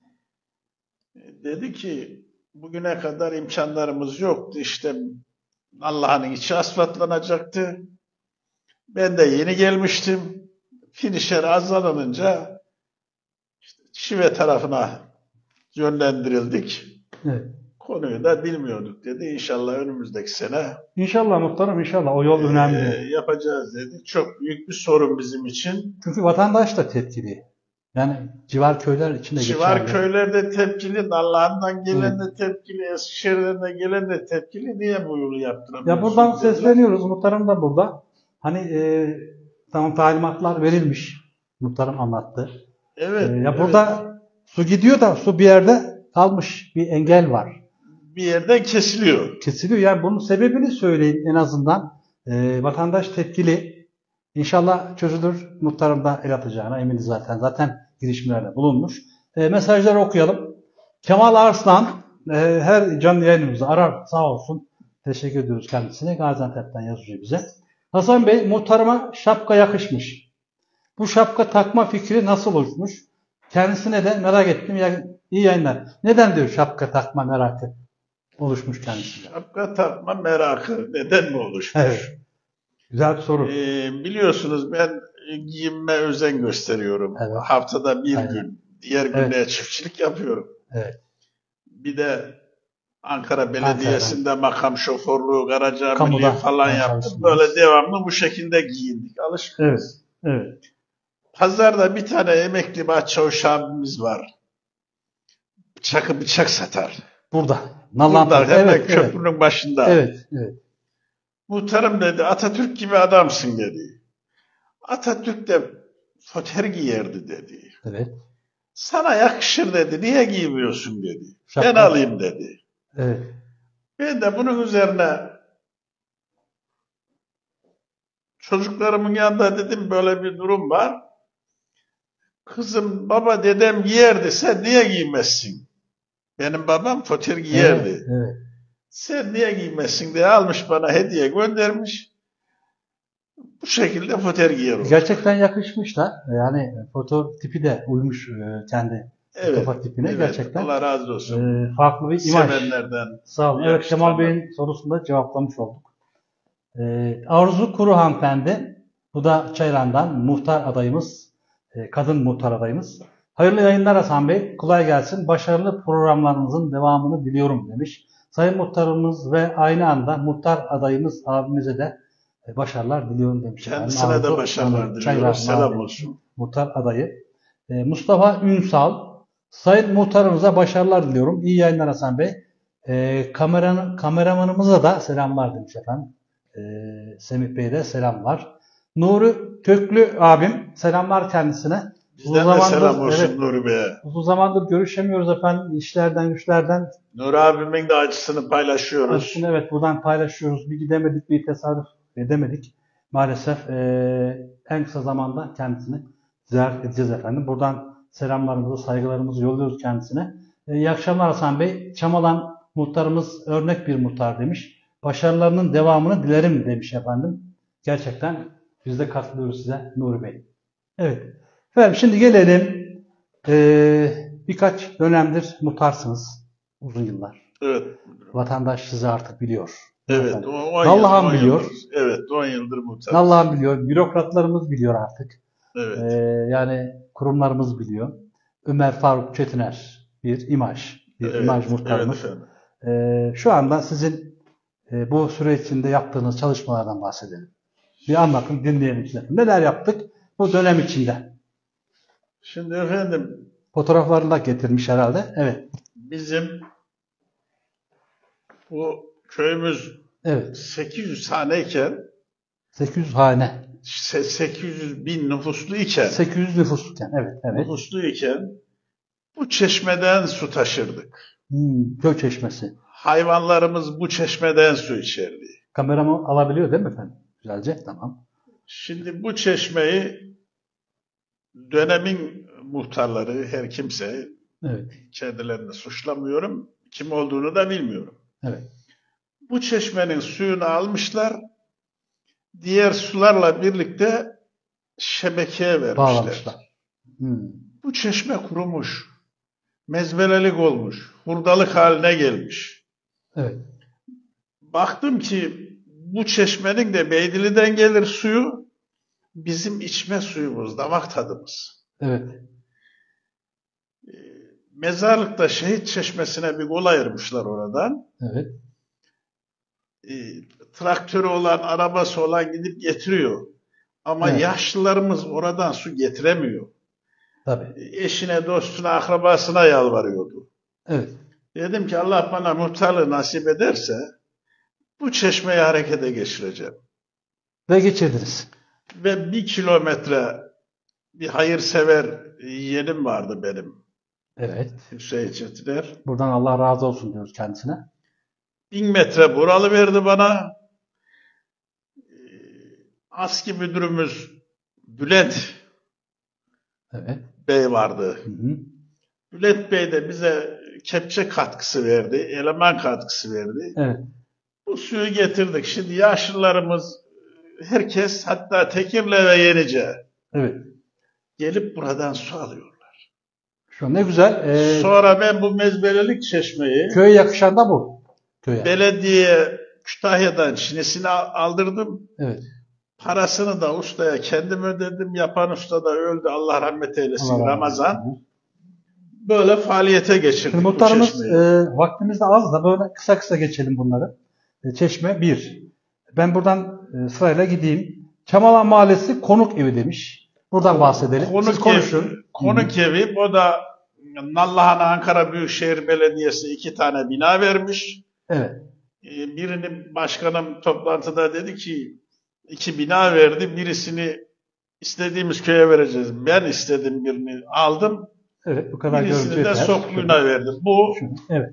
Dedi ki bugüne kadar imkanlarımız yoktu. İşte Allah'ın içi asfaltlanacaktı. Ben de yeni gelmiştim. Finişer azalınca işte Şive tarafına yönlendirildik. Evet. Konuyu da bilmiyorduk dedi. İnşallah önümüzdeki sene İnşallah muhtarım, inşallah o yol e, önemli. yapacağız dedi. Çok büyük bir sorun bizim için. Çünkü vatandaş da tepkili. Yani civar köyler için de Civar geçerli. köylerde tepkili, Nallıhan'dan gelen Evet. de tepkili, Eskişehir'den de gelen de tepkili. Niye bu yolu yaptıramıyorsunuz? Ya buradan dediler. sesleniyoruz. Muhtarım da burada. Hani e, tamam talimatlar verilmiş. Muhtarım anlattı. Evet. E, ya evet. burada su gidiyor da su bir yerde kalmış. Bir engel var. Bir yerden kesiliyor. Kesiliyor. Yani bunun sebebini söyleyin en azından. E, vatandaş tepkili. İnşallah çözülür. Muhtarım da el atacağına eminiz zaten. Zaten girişimlerde bulunmuş. E, mesajları okuyalım. Kemal Arslan e, her canlı yayınımızı arar sağ olsun. Teşekkür ediyoruz kendisine. Gaziantep'ten yazıyor bize. Hasan Bey, muhtarıma şapka yakışmış. Bu şapka takma fikri nasıl oluşmuş? Kendisine de merak ettim. İyi yayınlar. Neden diyor şapka takma merakı oluşmuş kendisine? Şapka takma merakı neden mi oluşmuş? Evet. Güzel bir soru. Ee, biliyorsunuz ben giyinme özen gösteriyorum. Evet. Haftada bir Aynen. gün. Diğer Evet. günlere çiftçilik yapıyorum. Evet. Bir de Ankara Belediyesi'nde makam şoförlüğü, Karaca Kamuda Amirliği falan yaptım. çalıştınız. Böyle devamlı bu şekilde giyindik. Alışkınız. Evet. Evet. Pazarda bir tane emekli bahçavuş abimiz var. Bıçakı bıçak satar. Burada. Burada Nallıhan. hemen Evet, köprünün evet. başında. Evet, evet. Muhtarım dedi, Atatürk gibi adamsın dedi. Atatürk de föter giyerdi dedi. Evet. Sana yakışır dedi, niye giymiyorsun dedi. Şapka. Ben alayım dedi. Evet. Ben de bunun üzerine çocuklarımın yanında dedim böyle bir durum var. Kızım baba dedem giyerdi, sen niye giymezsin? Benim babam föter giyerdi. Evet, evet. Sen niye giymezsin diye almış bana hediye göndermiş. Bu şekilde föter giyer oldu. Gerçekten yakışmışlar. Yani foto tipi de uymuş e, kendi Evet, foto tipine. evet. Gerçekten Allah razı olsun. e, farklı bir imaj. Sevenlerden. Sağ olun. Evet, Kemal Bey'in sorusunu da cevaplamış olduk. E, Arzu Kuru hanımefendi, bu da Çayran'dan muhtar adayımız, e, kadın muhtar adayımız. Hayırlı yayınlar Hasan Bey, kolay gelsin. Başarılı programlarınızın devamını diliyorum demiş. Sayın muhtarımız ve aynı anda muhtar adayımız abimize de e, başarılar diliyorum demiş. Kendisine Arzu, de başarılar Hanım, diliyorum. Çayran Selam Mahallesi olsun. muhtar adayı. E, Mustafa Ünsal, Sayın muhtarımıza başarılar diliyorum. İyi yayınlar Hasan Bey. E, kameranın, kameramanımıza da selamlar demiş efendim. E, Semih Bey'e de selamlar. Nuri Köklü abim, selamlar kendisine. Bizden de selam olsun evet, Nuri Bey'e. Uzun zamandır görüşemiyoruz efendim. İşlerden, güçlerden. Nuri abimin de acısını paylaşıyoruz. Acısını evet buradan paylaşıyoruz. Bir gidemedik, bir tesadüf edemedik. Maalesef e, en kısa zamanda kendisini ziyaret edeceğiz efendim. Buradan selamlarımızı, saygılarımızı yolluyoruz kendisine. E, iyi akşamlar Hasan Bey. Çamalan muhtarımız örnek bir muhtar demiş. Başarılarının devamını dilerim demiş efendim. Gerçekten biz de katılıyoruz size Nuri Bey. Evet. Efendim şimdi gelelim. Ee, birkaç dönemdir muhtarsınız. Uzun yıllar. Evet. Vatandaş sizi artık biliyor. Evet. Nallıhan biliyor. Yıldır, evet. on yıldır muhtar. Nallıhan biliyor. Bürokratlarımız biliyor artık. Evet. Ee, yani kurumlarımız biliyor. Ömer Faruk Çetiner bir imaj. Bir evet, imaj muhtarımız. Evet ee, şu anda sizin e, bu süre içinde yaptığınız çalışmalardan bahsedelim. Bir anlatın, dinleyelim size. Neler yaptık bu dönem içinde? Şimdi efendim, Fotoğraflarını da getirmiş herhalde. Evet. bizim bu köyümüz Evet. sekiz yüz haneyken, sekiz yüz hane. se- sekiz yüz bin nüfuslu iken, sekiz yüz nüfusluyken. Evet. Evet. nüfuslu iken bu çeşmeden su taşırdık. Hmm, göl çeşmesi. Hayvanlarımız bu çeşmeden su içerdi. Kameramı alabiliyor değil mi efendim? Güzelce. Tamam. Şimdi bu çeşmeyi dönemin muhtarları, her kimse, Evet. kendilerini suçlamıyorum, kim olduğunu da bilmiyorum. Evet. Bu çeşmenin suyunu almışlar, diğer sularla birlikte şebekeye vermişler. Bağlamışlar. Hmm. Bu çeşme kurumuş, mezbelelik olmuş, hurdalık haline gelmiş. Evet. Baktım ki bu çeşmenin de Beydili'den gelir suyu, bizim içme suyumuz, damak tadımız. Evet. Mezarlıkta şehit çeşmesine bir yol ayırmışlar oradan. Evet. E, traktörü olan, arabası olan gidip getiriyor. Ama Evet. yaşlılarımız oradan su getiremiyor. Tabii. E, eşine, dostuna, akrabasına yalvarıyordu. Evet. Dedim ki Allah bana muhtarlığı nasip ederse bu çeşmeyi harekete geçireceğim. Ve geçirdiniz. Ve bir kilometre bir hayırsever yeğenim vardı benim. Evet. Hüseyin Çetiner. Buradan Allah razı olsun diyoruz kendisine. Bin metre buralı verdi bana. ASKİ müdürümüz Bülent Evet. Bey vardı. Hı hı. Bülent Bey de bize kepçe katkısı verdi, eleman katkısı verdi. Evet. Bu suyu getirdik. Şimdi yaşlılarımız, herkes, hatta Tekirle ve Yenice Evet. gelip buradan su alıyorlar. Şu an ne güzel. Ee, Sonra ben bu mezbelelik çeşmeyi köye yakışan da bu. Köye. belediye Kütahya'dan çinesini aldırdım. Evet. Parasını da ustaya kendim ödedim. Yapan usta da öldü. Allah rahmet eylesin. Allah Ramazan. razı olsun. Böyle faaliyete geçirdik Şimdi bu muhtarımız çeşmeyi. e, vaktimiz de az da böyle kısa kısa geçelim bunları. E, çeşme bir. Ben buradan e, sırayla gideyim. Çamalan Mahallesi konuk evi demiş. Buradan bahsedelim. Konuk Siz konuşun. Evi, konuk evi, bu da Nallıhan Ankara Büyükşehir Belediyesi iki tane bina vermiş. Evet. Ee, Birini başkanım toplantıda dedi ki iki bina verdi. Birisini istediğimiz köye vereceğiz. Ben istedim, birini aldım. Evet. Bu kadar Birisini görüntü de yeter. Soklu'na verdim. Bu Şunu. Evet.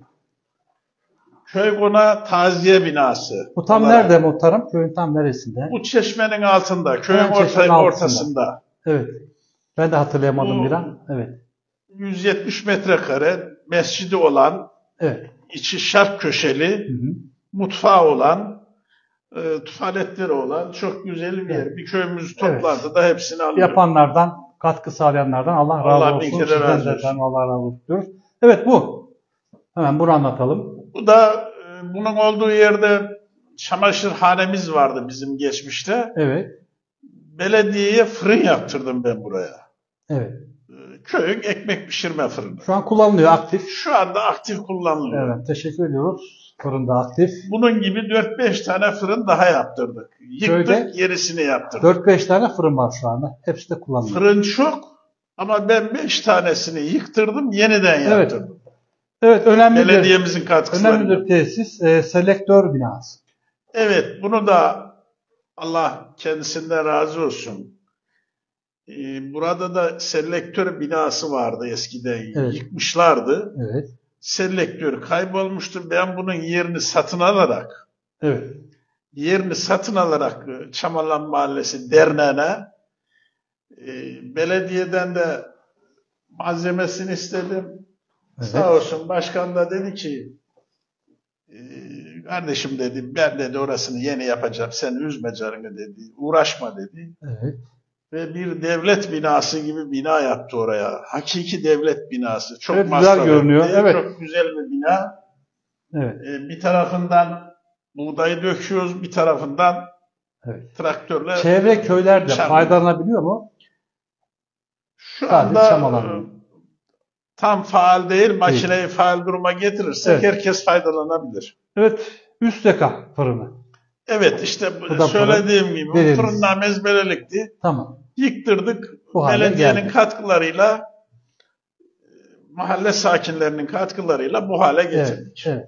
köy konağı taziye binası. Bu tam olarak. nerede muhtarım? Köyün tam neresinde? Bu çeşmenin altında, köyün Hemen çeşmenin orta, altında. ortasında. Evet. Ben de hatırlayamadım Bu- bir an. Evet. yüz yetmiş metrekare mescidi olan, Evet. içi şark köşeli, Hı hı. mutfağı olan, e, tuvaletleri olan çok güzel bir yer. Evet. Bir köyümüz Evet. toplantıda hepsini alıyor. Yapanlardan, katkı sağlayanlardan Allah razı Allah bin olsun. kere Sizden razı de olsun. efendim Allah razı olsun diyoruz. Evet bu. Hemen bunu anlatalım. Bu da e, bunun olduğu yerde çamaşırhanemiz vardı bizim geçmişte. Evet. Belediyeye fırın yaptırdım ben buraya. Evet. E, Köyün ekmek pişirme fırını. Şu an kullanılıyor aktif. Şu anda aktif kullanılıyor. Evet. Teşekkür ediyoruz. Fırında aktif. Bunun gibi dört beş tane fırın daha yaptırdık. Yıktık, Köyde yerisini yaptırdık. dört beş tane fırın var şu anda. Hepsi de kullanılıyor. Fırın çok ama ben beş tanesini yıktırdım, yeniden Evet. yaptırdım. Evet. Önemli bir, Belediyemizin katkıları. önemli bir tesis. E, selektör binası. Evet, bunu da Allah kendisinden razı olsun. Ee, burada da selektör binası vardı eskiden. Evet. Yıkmışlardı. Evet. Selektör kaybolmuştu. Ben bunun yerini satın alarak, Evet. yerini satın alarak e, Çamalan Mahallesi Derneği'ne e, belediyeden de malzemesini istedim. Evet. Sağ olsun başkan da dedi ki e, kardeşim dedi, ben dedi orasını yeni yapacağım, sen üzme canını dedi, uğraşma dedi. Evet. Ve bir devlet binası gibi bina yaptı oraya. Hakiki devlet binası. Çok Evet, güzel masraf görünüyor. etti. Evet. Çok güzel bir bina. Evet. E, bir tarafından buğdayı döküyoruz, bir tarafından Evet. traktörle. Çevre köyler de Çam- faydalanabiliyor mu? Şu Sadece anda Çamalan. e, tam faal değil, makineyi faal duruma getirirsek Evet. herkes faydalanabilir. Evet. üst yaka fırını. Evet, işte Bu söylediğim gibi veririz. fırınlar mezbelelikti. Tamam. Yıktırdık. Bu hale Belediyenin geldi. katkılarıyla, mahalle sakinlerinin katkılarıyla bu hale getirdik. Evet,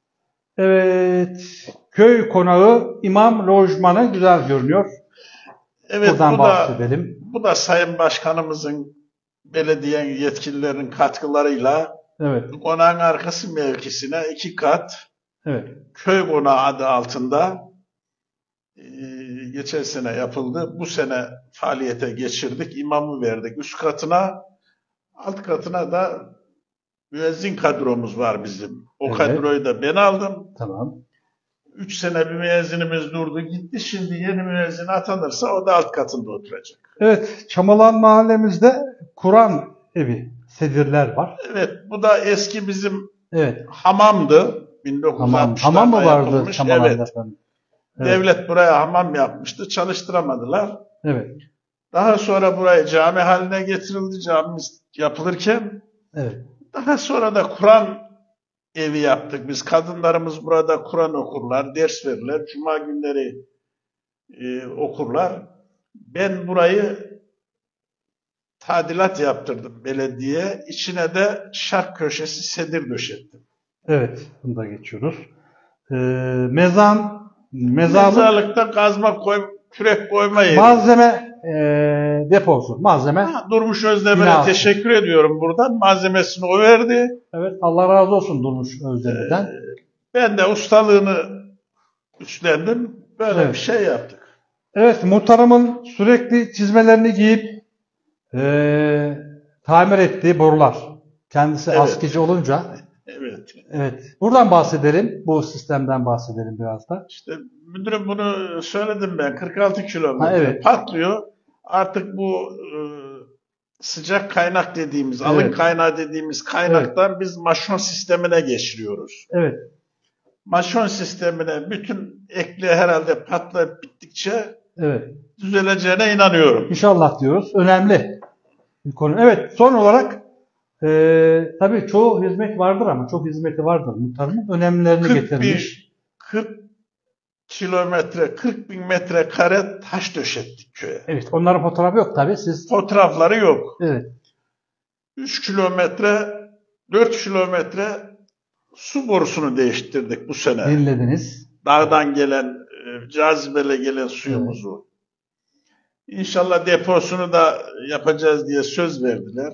evet. Evet. Köy konağı imam lojmanı güzel görünüyor. Evet, Buradan bu da, bahsedelim. bu da Sayın Başkanımızın, belediye yetkililerinin katkılarıyla Evet. konağın arkası mevkisine iki kat Evet. köy konağı adı altında e, geçen sene yapıldı. Bu sene faaliyete geçirdik. İmamı verdik üst katına. Alt katına da müezzin kadromuz var bizim. O Evet. kadroyu da ben aldım. Tamam. Üç sene bir müezzinimiz durdu gitti. Şimdi yeni müezzin atanırsa o da alt katında oturacak. Evet. Çamalan mahallemizde Kur'an evi, sedirler var. Evet, bu da eski bizim Evet. hamamdı. bin dokuz yüz Hamam, altmışlarda hamam mı vardı yapılmış. Çamalan'da Evet. efendim? Evet. Devlet buraya hamam yapmıştı. Çalıştıramadılar. Evet. Daha sonra burayı cami haline getirildi. Camimiz yapılırken. Evet. Daha sonra da Kur'an evi yaptık. Biz kadınlarımız burada Kur'an okurlar, ders verirler. Cuma günleri e, okurlar. Ben burayı tadilat yaptırdım belediye. İçine de şark köşesi sedir döşettim. Evet. Bunu da geçiyoruz. Ee, mezan, mezarlık, Mezarlıkta kazma koy, kürek koyma yeri. malzeme e, deposu. Malzeme. Ha, Durmuş Özdemir'e Binası. teşekkür ediyorum buradan. Malzemesini o verdi. Evet. Allah razı olsun Durmuş Özdemir'den. Ee, ben de ustalığını üstlendim. Böyle Evet. bir şey yaptık. Evet. Muhtarımın sürekli çizmelerini giyip e, tamir ettiği borular. Kendisi Evet. askici olunca. Evet. Evet. Buradan bahsedelim. Bu sistemden bahsedelim biraz da. İşte müdürüm bunu söyledim ben. kırk altı kilometre Ha, evet. patlıyor. Artık bu e, sıcak kaynak dediğimiz, Evet. alın kaynağı dediğimiz kaynaktan biz maşon sistemine geçiriyoruz. Evet. Maşon sistemine bütün ekle herhalde patlayıp bittikçe Evet. düzeleceğine inanıyorum. İnşallah diyoruz. Önemli bir konu. Evet. Son olarak e, tabii çoğu hizmet vardır ama çok hizmeti vardır. Muhtarımın önemlilerini kırk getirmiş. bin, kırk kilometre, kırk bin metrekare taş döşettik köye. Evet. Onların fotoğrafı yok tabii. Siz Fotoğrafları yok. evet. üç kilometre, dört kilometre su borusunu değiştirdik bu sene. Dinlediniz. Dağdan gelen, e, cazibeyle gelen suyumuzu. İnşallah deposunu da yapacağız diye söz verdiler.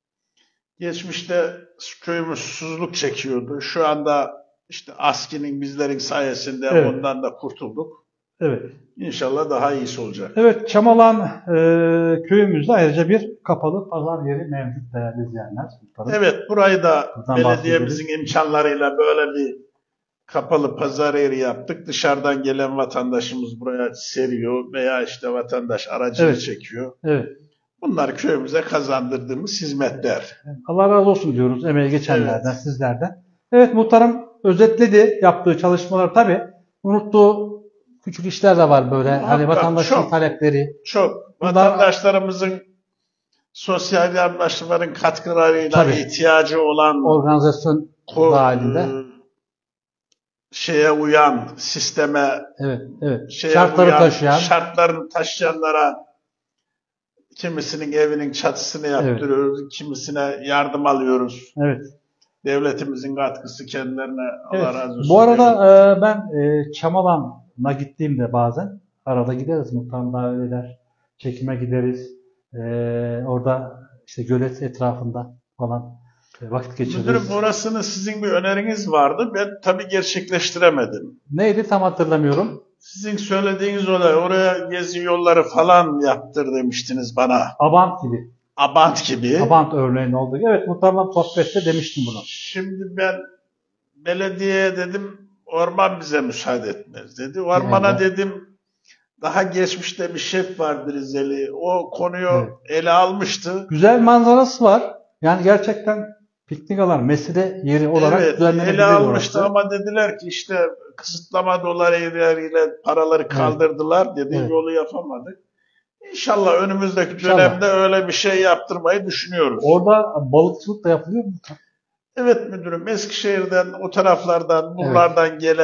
Geçmişte köyümüz susuzluk çekiyordu. Şu anda işte ASKİ'nin bizlerin sayesinde Evet. ondan da kurtulduk. Evet. İnşallah daha iyisi olacak. Evet. Çamalan e, köyümüzde ayrıca bir kapalı pazar yeri mevcut değerli izleyenler. Muhtarım. Evet, burayı da Buradan belediyemizin imkanlarıyla böyle bir kapalı pazar yeri yaptık. Dışarıdan gelen vatandaşımız buraya seriyor veya işte vatandaş aracını Evet. çekiyor. Evet. Bunlar köyümüze kazandırdığımız hizmetler. Allah razı olsun diyoruz emeği geçenlerden, Evet. sizlerden. Evet, muhtarım özetledi yaptığı çalışmalar tabii. Unuttuğu küçük işler de var böyle. Muhakkak, Hani vatandaşın çok. talepleri. Çok. Bunlar- Vatandaşlarımızın sosyal yardımlaşmaların katkılarıyla Tabii. ihtiyacı olan Organizasyon ko- dahilinde. e, şeye uyan, sisteme Evet, evet. şeye Şartları uyan, taşıyan. şartlarını taşıyanlara kimisinin evinin çatısını yaptırıyoruz, kimisine yardım alıyoruz. Evet. Devletimizin katkısı kendilerine Evet. Allah razı olsun. Bu arada e, ben e, Çamalan'a gittiğimde bazen arada gideriz. Muhtarım davet eder. Çekime gideriz. E, orada işte gölet etrafında falan e, vakit geçiririz. Müdürüm, orasını sizin bir öneriniz vardı. Ben tabii gerçekleştiremedim. Neydi tam hatırlamıyorum. Sizin söylediğiniz olay, oraya gezi yolları falan yaptır demiştiniz bana. Abant gibi. Abant gibi. Abant örneğin oldu. Evet, muhtarla sohbette demiştim bunu. Şimdi ben belediyeye dedim, orman bize müsaade etmez dedi. Ormana Evet. dedim, daha geçmişte bir şef vardı Rizeli. O konuyu Evet. ele almıştı. Güzel manzarası var. Yani gerçekten piknik alanı, mesire yeri olarak Evet, düzenlenebilir ele almıştı orası. ama dediler ki işte kısıtlama dolaylarıyla paraları kaldırdılar dedi. Evet. Yolu yapamadık. İnşallah önümüzdeki İnşallah. dönemde öyle bir şey yaptırmayı düşünüyoruz. Orada balıkçılık da yapılıyor mu? Evet müdürüm, Eskişehir'den, o taraflardan, buralardan gelen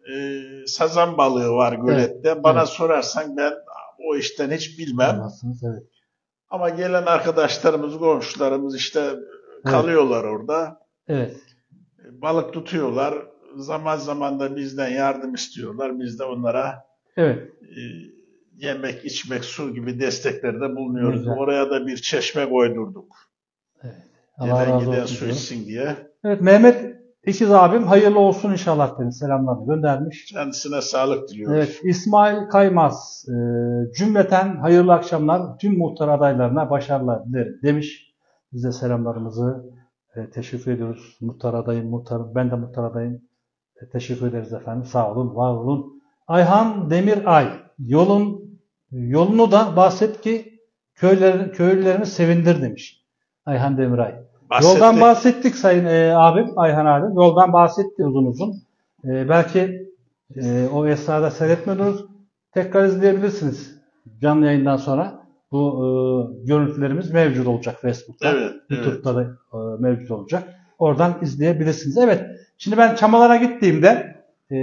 e, sazan balığı var gölette. Evet, Bana evet. sorarsan ben o işten hiç bilmem. Anlarsınız, evet. Ama gelen arkadaşlarımız, komşularımız işte Evet. kalıyorlar orada. Evet. Balık tutuyorlar. Zaman zaman da bizden yardım istiyorlar. Biz de onlara Evet. e, yemek, içmek, su gibi desteklerde bulunuyoruz. Güzel. Oraya da bir çeşme koydurduk. Evet. Allah Gelen razı giden olsun su diyorum. içsin diye. Evet, Mehmet İkiz abim hayırlı olsun inşallah dedi. Selamlarını göndermiş. Kendisine sağlık diliyoruz. Evet, İsmail Kaymaz e, cümleten hayırlı akşamlar, tüm muhtar adaylarına başarılar dilerim demiş. Biz de selamlarımızı e, teşekkür ediyoruz. Muhtar adayım, muhtar, ben de muhtar adayım. E, teşekkür ederiz efendim. Sağ olun, var olun. Ayhan Demiray, yolun yolunu da bahset ki köylerin, köylülerimi sevindir demiş. Ayhan Demiray. Bahsettik. Yoldan bahsettik sayın e, abim, Ayhan abim. Yoldan bahsetti uzun uzun. E, belki e, o esnada seyretmiyoruz. Tekrar izleyebilirsiniz. Canlı yayından sonra bu e, görüntülerimiz mevcut olacak Facebook'ta. Evet, YouTube'da da e, mevcut olacak. Oradan izleyebilirsiniz. Evet. Şimdi ben Çamalar'a gittiğimde e,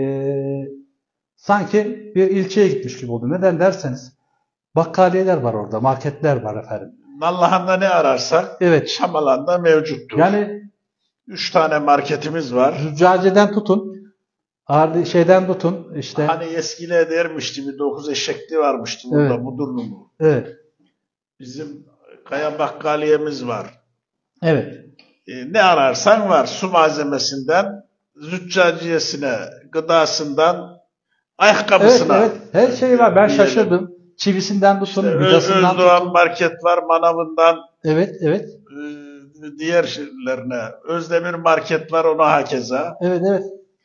sanki bir ilçeye gitmiş gibi oldu. Neden derseniz bakkaliyeler var orada, marketler var efendim. Nallıhan'da ne ararsak Evet. Şamalan'da mevcuttur. Yani Üç tane marketimiz var. züccaciden tutun, ardı şeyden tutun işte. Hani eskile dermişti bir dokuz eşekli varmıştı burada Evet. Budurlu mu? Evet. Bizim Kaya Bakkaliyemiz var. Evet. E, ne ararsan var. Su malzemesinden, züccaciyesine, gıdasından, ayakkabısına. Evet, evet. Her şey var. Ben diyelim. şaşırdım. Çivisinden tutun, İşte Öz, vidasından Özdoğan tutun. market var, manavından Evet, evet. e, diğer şeylerine. Özdemir market var, ona hakeza. Evet, evet.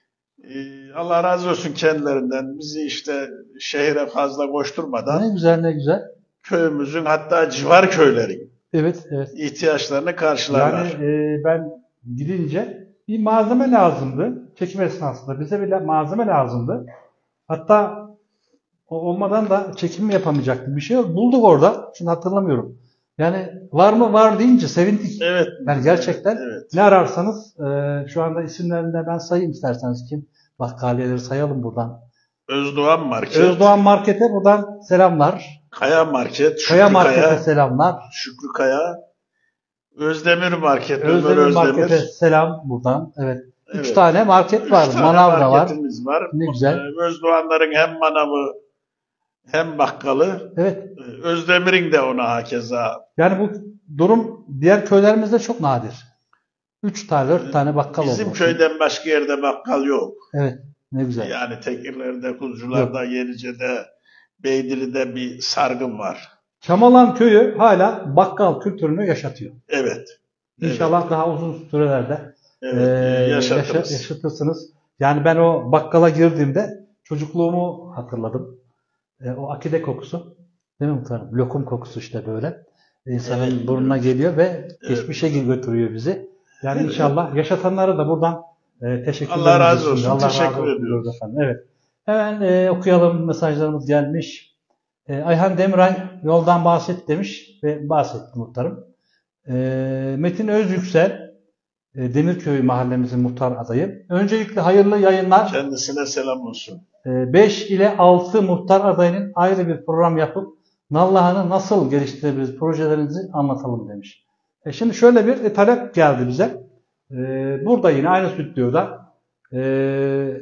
E, Allah razı olsun kendilerinden. Bizi işte şehre fazla koşturmadan Ne güzel, ne güzel. köyümüzün hatta civar köylerin Evet, evet. ihtiyaçlarını karşılarlar. Yani e, ben gidince bir malzeme lazımdı. Çekim esnasında bize bile malzeme lazımdı. Hatta o olmadan da çekim yapamayacaktım. Bir şey yok. Bulduk orada. Şimdi hatırlamıyorum. Yani var mı var deyince sevindik. Evet. Yani gerçekten evet. ne ararsanız e, şu anda isimlerini de ben sayayım isterseniz kim? Bakkaliyeleri sayalım buradan. Özdoğan market. Özdoğan Market'e buradan selamlar. Kaya market. Şükrü Kaya Market'e Kaya, selamlar. Şükrü Kaya. Özdemir market. Özdemir Ömer Özdemir. Market'e selam buradan. Evet. Üç Evet. tane market Üç var. tane Manav da var. marketimiz var. Ne güzel. Ee, Özdoğanların hem manavı hem bakkalı. Evet. Ee, Özdemir'in de ona hakeza. Yani bu durum diğer köylerimizde çok nadir. Üç tane, dört tane bakkal Bizim oldu. köyden başka yerde bakkal yok. Evet. Ne güzel. Yani Tekirler'de, Kuzucular'da, Yenice'de, Beydili'de bir sargın var. Çamalan köyü hala bakkal kültürünü yaşatıyor. Evet. İnşallah evet. daha uzun sürelerde Evet, e, yaşatırız. yaşa, yaşatırsınız. Yani ben o bakkala girdiğimde çocukluğumu hatırladım. E, o akide kokusu, değil mi muhtarım? Lokum kokusu işte böyle. İnsanın Evet, burnuna evet. geliyor ve Evet. geçmişe götürüyor bizi. Yani Evet. inşallah yaşatanlara da buradan e, teşekkür Allah razı ediyoruz. olsun. Allah Teşekkür razı olsun ediyoruz. diyoruz efendim. Evet. Hemen e, okuyalım, mesajlarımız gelmiş. E, Ayhan Demiray yoldan bahset demiş ve bahsetti muhtarım. E, Metin Özyüksel, e, Demirköy mahallemizin muhtar adayı. Öncelikle hayırlı yayınlar. Kendisine selam olsun. beş ile altı muhtar adayının ayrı bir program yapıp Nallıhan'ı nasıl geliştirebiliriz projelerinizi anlatalım demiş. E şimdi şöyle bir e, talep geldi bize. E, burada yine aynı stüdyoda e,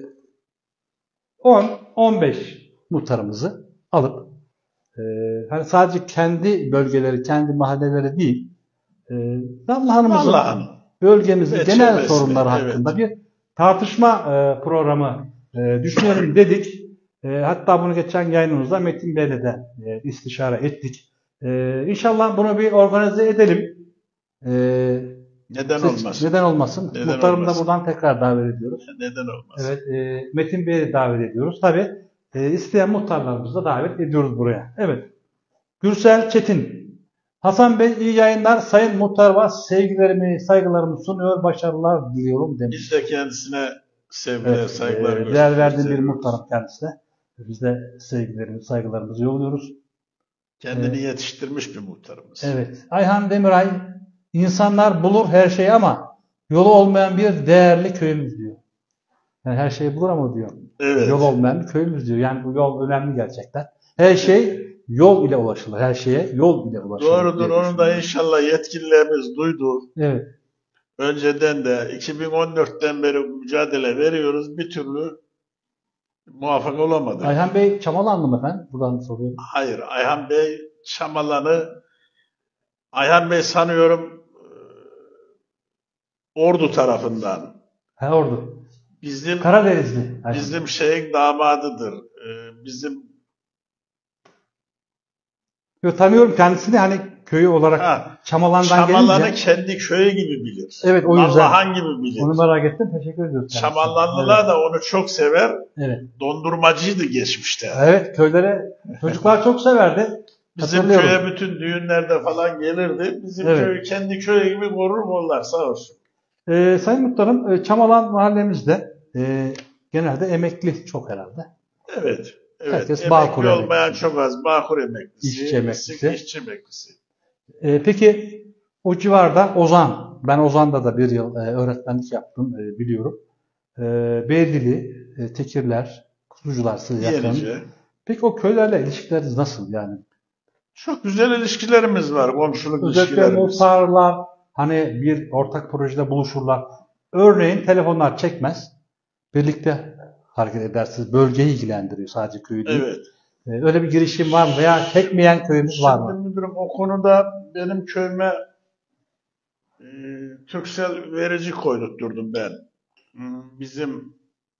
on on beş muhtarımızı alıp e, hani sadece kendi bölgeleri, kendi mahalleleri değil e, Nallıhan'ımızın Nallıhan. bölgemizin Ve genel çevresinde, sorunları evet. hakkında bir tartışma e, programı e, düşünelim dedik. E, hatta bunu geçen yayınımızda Metin Bey'le de e, istişare ettik. E, İnşallah bunu bir organize edelim. E, Neden siz, olmasın? Neden olmasın? Neden Muhtarım da olmasın? buradan tekrar davet ediyoruz. Neden olmasın? Evet, e, Metin Bey'i davet ediyoruz. Tabii e, isteyen muhtarlarımızı da davet ediyoruz buraya. Evet. Gürsel Çetin. Hasan Bey iyi yayınlar. Sayın Muhtar var. Sevgilerimi, saygılarımı sunuyor. Başarılar diliyorum demiş. Biz de kendisine sevgiler, Evet, saygılar e, gösteriyoruz. değer verdiğim bir seviyoruz. muhtarım kendisine. Biz de sevgilerimizi, saygılarımızı yolluyoruz. Kendini Evet. yetiştirmiş bir muhtarımız. Evet. Ayhan Demiray, insanlar bulur her şeyi ama yolu olmayan bir değerli köyümüz diyor. Yani her şeyi bulur ama diyor. Evet. Yol olmayan bir köyümüz diyor. Yani bu yol önemli gerçekten. Her şey yol ile ulaşılır. Her şeye yol ile ulaşılır. Doğrudur. diye Onu da inşallah yetkililerimiz duydu. Evet. Önceden de iki bin on dörtten beri mücadele veriyoruz. Bir türlü muvaffak olamadık. Ayhan Bey Çamalanlı mı efendim? Buradan soruyorum. Hayır. Ayhan Bey Çamalan'ı Ayhan Bey sanıyorum Ordu tarafından. He ordu. Bizim Karadenizli. Ayhan bizim Bey. şeyin damadıdır. Ee, bizim Yo, tanıyorum kendisini hani köyü olarak ha, Çamalan'dan Çamalan'ı gelince. kendi köyü gibi bilir. Evet, o yüzden. Nallıhan gibi bilir. Onu merak ettim. Teşekkür ediyorum. kendisine. Çamanlanlılar Evet. da onu çok sever. Evet. Dondurmacıydı geçmişte. Evet, köylere çocuklar çok severdi. Bizim Hatırlıyorum. köye bütün düğünlerde falan gelirdi. Bizim Evet. köyü kendi köyü gibi korur onlar sağ olsun. Ee, Sayın Muhtarım, e, Çamalan mahallemizde e, genelde emekli çok herhalde. Evet. Evet. Herkes Emekli Bağkur olmayan emeklisi. çok az. Bağkur emeklisi. İşçi emeklisi. İşçi emeklisi. E, peki o civarda Ozan, ben Ozan'da da bir yıl e, öğretmenlik yaptım e, biliyorum. E, Beydili, e, Tekirler, Kuzucular size yakın. Yenice. Peki o köylerle ilişkileriniz nasıl yani? Çok güzel ilişkilerimiz var. Komşuluk Özellikle ilişkilerimiz. muhtarlar hani bir ortak projede buluşurlar. Örneğin telefonlar çekmez. Birlikte hareket edersiniz. Bölgeyi ilgilendiriyor sadece köyü değil. Evet. E, öyle bir girişim var mı? Veya çekmeyen köyümüz var mı? Şimdi müdürüm o konuda benim köyüme e, Türksel verici koydurtturdum ben. Hmm, Bizim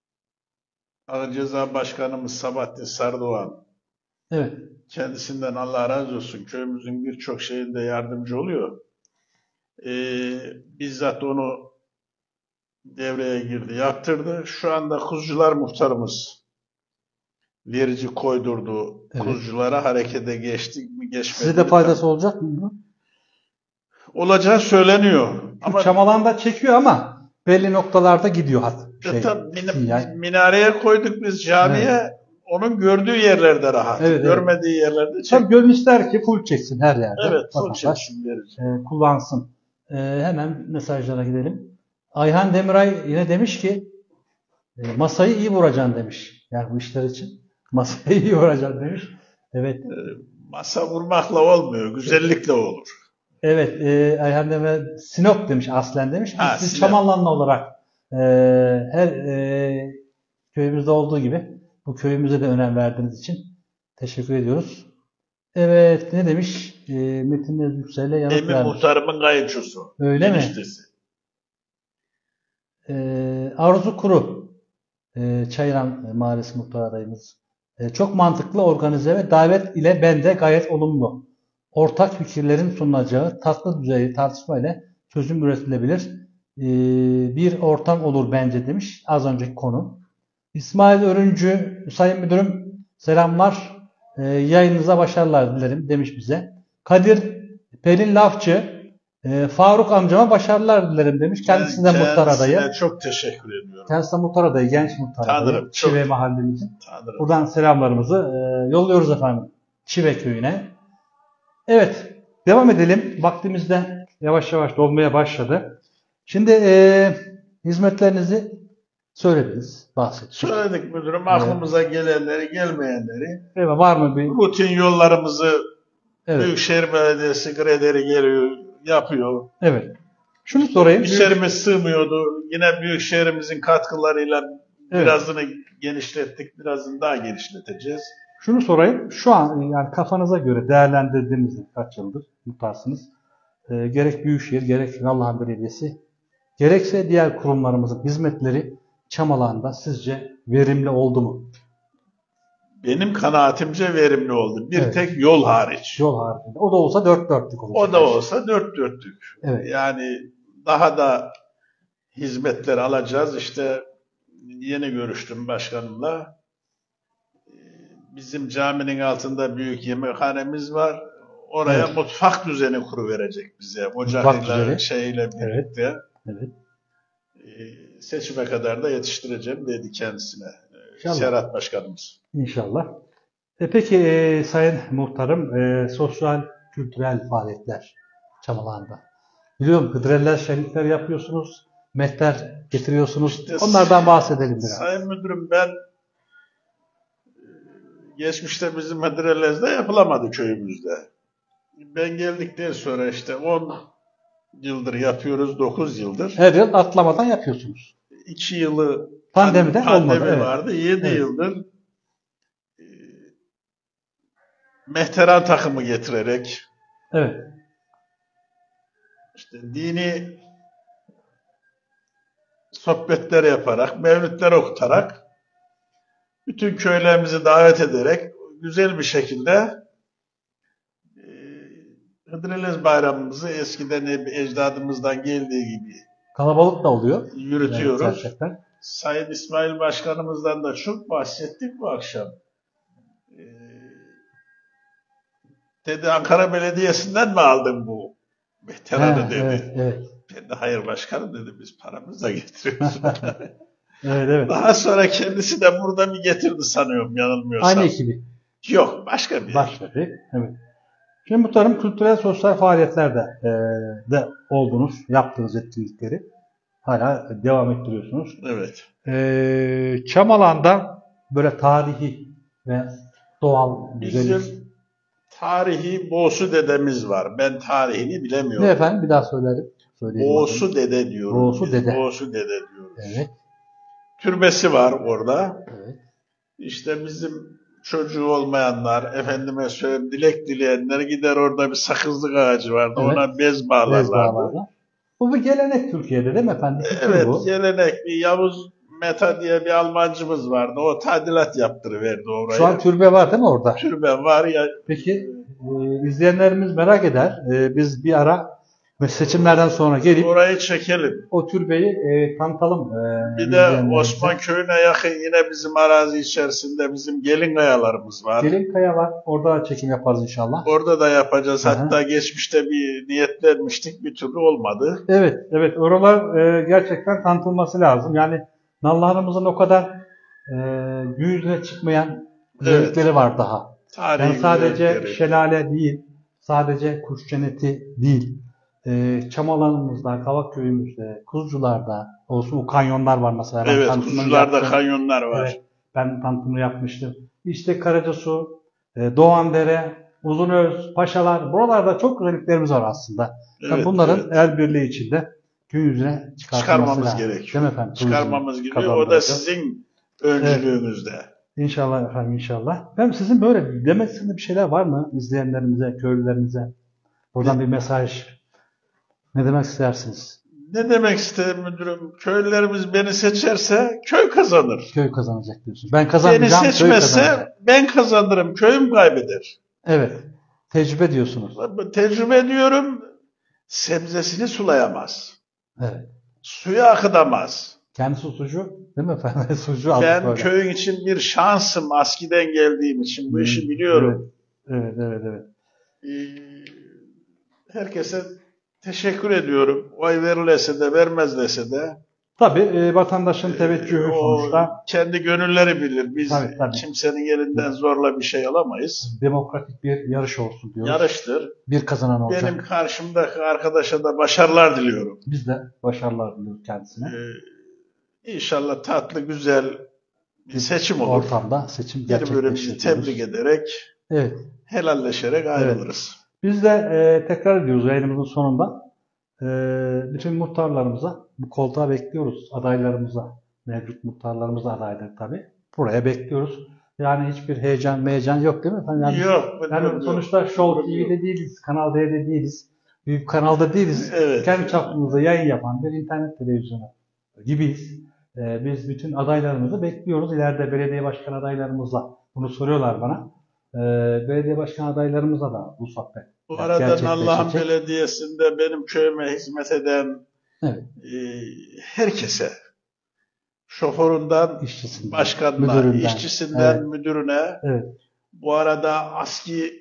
Ağır Ceza Başkanımız Sabahattin Sardoğan, Evet. kendisinden Allah razı olsun, köyümüzün birçok şeyinde yardımcı oluyor. E, bizzat onu devreye girdi, yaptırdı. Şu anda Kuzucular Muhtarımız verici koydurdu. Evet. Kuzuculara harekete geçtik mi geçmedi Size de mi? faydası olacak mı? Olacağı söyleniyor. Şu Ama Çamalan'da çekiyor ama belli noktalarda gidiyor hat. E, Şey, tabii min- sinyal. minareye koyduk biz camiye. Onun gördüğü yerlerde rahat. Evet, evet. Görmediği yerlerde çek. Tabii gönül ister ki full çeksin her yerde. Evet, full Vatandaş, çeksin verici. e, kullansın. E, hemen mesajlara gidelim. Ayhan Demiray yine demiş ki e, masayı iyi vuracaksın demiş. Yani bu işler için. Masayı iyi vuracaksın demiş. Evet. Masa vurmakla olmuyor, güzellikle olur. Evet. E, Ayhan Demiray Sinop demiş aslen demiş. Ha, Siz Sinop. Çamanlanlı olarak e, her e, köyümüzde olduğu gibi bu köyümüze de önem verdiğiniz için teşekkür ediyoruz. Evet, ne demiş? E, Metin Özgürsel'e yanıt Emin vermiş. muhtarımın kayınçosu. Öyle mi? eniştesi. E, Arzu Kuru, e, Çayıran Mahallesi muhtar adayımız. E, çok mantıklı, organize ve davet ile ben de gayet olumlu. Ortak fikirlerin sunulacağı tatlı düzeyli tartışma ile çözüm üretilebilir. E, bir ortam olur bence demiş. Az önceki konu. İsmail Örüncü, Sayın Müdürüm selamlar. E, yayınınıza başarılar dilerim demiş bize. Kadir Pelin Lafçı, e, Faruk amcama başarılar dilerim demiş. Kendisi de Ben muhtar kendisine adayı. çok teşekkür ediyorum. Kendisi de muhtar adayı, genç muhtar Tanırım, adayı. çok. Çive mahallemizin. Tanrım. Buradan selamlarımızı e, yolluyoruz efendim. Çive köyüne. Evet, devam edelim. Vaktimiz de yavaş yavaş dolmaya başladı. Şimdi e, hizmetlerinizi söylediniz, bahsettik. Söyledik müdürüm, aklımıza gelenleri, gelmeyenleri. Evet, var mı bir? Rutin yollarımızı Evet, Büyükşehir Belediyesi kredileri geliyor, yapıyor. evet. Şunu sorayım. İşlerimiz sığmıyordu. Yine Büyükşehir'imizin katkılarıyla Evet. birazını genişlettik, birazını daha genişleteceğiz. Şunu sorayım. Şu an yani kafanıza göre değerlendirdiğiniz kaç yıldır mutarsınız. E, gerek Büyükşehir, gerek Nallıhan Belediyesi, gerekse diğer kurumlarımızın hizmetleri Çamalan'da sizce verimli oldu mu? Benim kanaatimce verimli oldu. Bir Evet. tek yol hariç. Yol haricinde. O da olsa dört dörtlük olacak. O da olsa dört dörtlük. Evet. Yani daha da hizmetler alacağız. İşte yeni görüştüm başkanımla. Bizim caminin altında büyük yemekhanemiz var. Oraya Evet. mutfak düzeni kuruverecek bize. Mutfak Ocakıyla düzeni. şeyle birlikte. Evet. Ee, Seçime kadar da yetiştireceğim dedi kendisine. Ee, İnşallah. Serhat Başkanımız. İnşallah. E peki e, Sayın Muhtarım, e, sosyal kültürel faaliyetler Çamalan'da. Biliyorum Hıdrellez şenlikler yapıyorsunuz. mehter getiriyorsunuz. İşte Onlardan bahsedelim biraz. Sayın Müdürüm, ben geçmişte bizim Hıdrellez'de yapılamadı köyümüzde. Ben geldikten sonra işte on yıldır yapıyoruz, dokuz yıldır. Her yıl atlamadan yapıyorsunuz. iki yılı Pandemiden pandemi olmadı. Evet. vardı. yedi Evet. yıldır e, mehteran takımı getirerek, Evet. işte dini sohbetler yaparak, mevlütler okutarak, bütün köylerimizi davet ederek güzel bir şekilde e, Hıdrellez bayramımızı eskiden ecdadımızdan geldiği gibi Kalabalık da oluyor. yürütüyoruz. Evet, gerçekten. Sayın İsmail Başkanımızdan da çok bahsettik bu akşam. Ee, dedi Ankara Belediyesi'nden mi aldın bu mehteranı dedi. Evet, evet. Ben de hayır başkanım dedi, biz paramızla getiriyoruz. Evet, evet. Daha sonra kendisi de burada mı getirdi sanıyorum, yanılmıyorsam. Aynı ekibi. Yok, başka bir Başka bir. Evet. Şimdi muhtarım kültürel sosyal faaliyetlerde e, de oldunuz, yaptığınız etkinlikleri hala devam ettiriyorsunuz. Evet. E, Çamalan'da böyle tarihi ve doğal güzellik. Bizim tarihi Boğsu dedemiz var. Ben tarihini bilemiyorum. Ne efendim? Bir daha söylerim. Söyleyeyim Boğsu adını. dede diyoruz. Boğsu biz. dede. Boğsu dede diyoruz. Evet. Türbesi var orada. Evet. İşte bizim çocuğu olmayanlar, efendime söyleyeyim dilek dileyenler gider, orada bir sakızlık ağacı vardı. Evet. Ona bez bağlarlardı. Bez bağlarlar. Bu bir gelenek Türkiye'de değil mi efendim? Kültür Evet, bu. gelenek. Bir Yavuz Meta diye bir Almancımız vardı. O tadilat yaptırıverdi oraya. Şu an türbe var değil mi orada? Türbe var ya. Peki e, izleyenlerimiz merak eder. E, biz bir ara seçimlerden sonra gelip Orayı çekelim. o türbeyi e, tanıtalım. E, Bir de Osman Köyü'ne yakın yine bizim arazi içerisinde bizim gelin kayalarımız var. Gelin Kaya var. Orada da çekim yaparız inşallah. Orada da yapacağız. Hı hı. Hatta geçmişte bir niyetlenmiştik, bir türlü olmadı. Evet, evet. Oralar e, gerçekten tanıtılması lazım. Yani Nallıhan'ımızın o kadar e, gün yüzüne çıkmayan güzellikleri Evet. var daha. Tarihi Yani sadece güzellikleri. şelale değil, sadece kuş cenneti değil. E, Çamalanımızda, Kavakköy'ümüzde, Kuzucular'da olsun o kanyonlar var mesela. Ben Evet, tanıtımını Kuzucular'da yaptım. kanyonlar var. Evet, ben tanıtımını yapmıştım. İşte Karacasu, e, Doğandere, Uzunöz, Paşalar, buralarda çok güzelliklerimiz var aslında. Evet, Yani bunların evet. el birliği içinde gün yüzüne çıkartılması Çıkarmamız lazım. gerekiyor. Değil mi efendim? Çıkarmamız Turizm gerekiyor. O da kazandıracak. sizin öncülüğünüzde. İnşallah efendim, inşallah. Ben sizin böyle demek istediğiniz bir şeyler var mı izleyenlerimize, köylülerimize? Buradan bir mesaj. Ne demek istersiniz? Ne demek istedim müdürüm? Köylülerimiz beni seçerse köy kazanır. Köy kazanacak diyorsunuz. Ben Beni kazanmayacağım, köy seçmezse kazanacak. ben kazanırım, köyüm kaybeder. Evet. Tecrübe diyorsunuz. Tecrübe ediyorum, sebzesini sulayamaz. Evet. Suyu akıtamaz. Kendisi sucu değil mi efendim? Sucu aldık Ben böyle. köyün için bir şansım, askiden geldiğim için bu işi biliyorum. Evet, evet, evet. evet. Ee, herkese teşekkür ediyorum. Oy verilese de vermezlese de. Tabii e, vatandaşın teveccühü o sonuçta kendi gönülleri bilir. Biz Tabii, tabii. kimsenin elinden zorla bir şey alamayız. demokratik bir yarış olsun diyoruz. Yarıştır. Bir kazanan olacak. Benim karşımdaki arkadaşa da başarılar diliyorum. Biz de başarılar diliyoruz kendisine. Ee, İnşallah tatlı, güzel bir seçim olur. Ortamda seçim Birbirimizi gerçekleştiriyoruz. tebrik ederek, Evet. helalleşerek ayrılırız. Biz de e, tekrar ediyoruz yayınımızın sonunda. E, bütün muhtarlarımıza, bu koltuğa bekliyoruz. Adaylarımıza, mevcut muhtarlarımıza adaylar tabii. Buraya bekliyoruz. Yani hiçbir heyecan, meyecan yok değil mi efendim? Yani, Yok. yani yok. sonuçta Show T V'de değiliz, Kanal D'de değiliz, büyük kanalda değiliz. Evet. Kendi çapımızda yayın yapan bir internet televizyonu gibiyiz. E, biz bütün adaylarımızı bekliyoruz. İleride belediye başkan adaylarımızla bunu soruyorlar bana. E, belediye başkan adaylarımızla da bu sohbet Bu arada gerçekleşecek. Nallıhan Belediyesi'nde benim köyüme hizmet eden Evet. e, herkese, şoföründen İşçisinden, başkanına, müdüründen, işçisinden evet. müdürüne, Evet. bu arada aski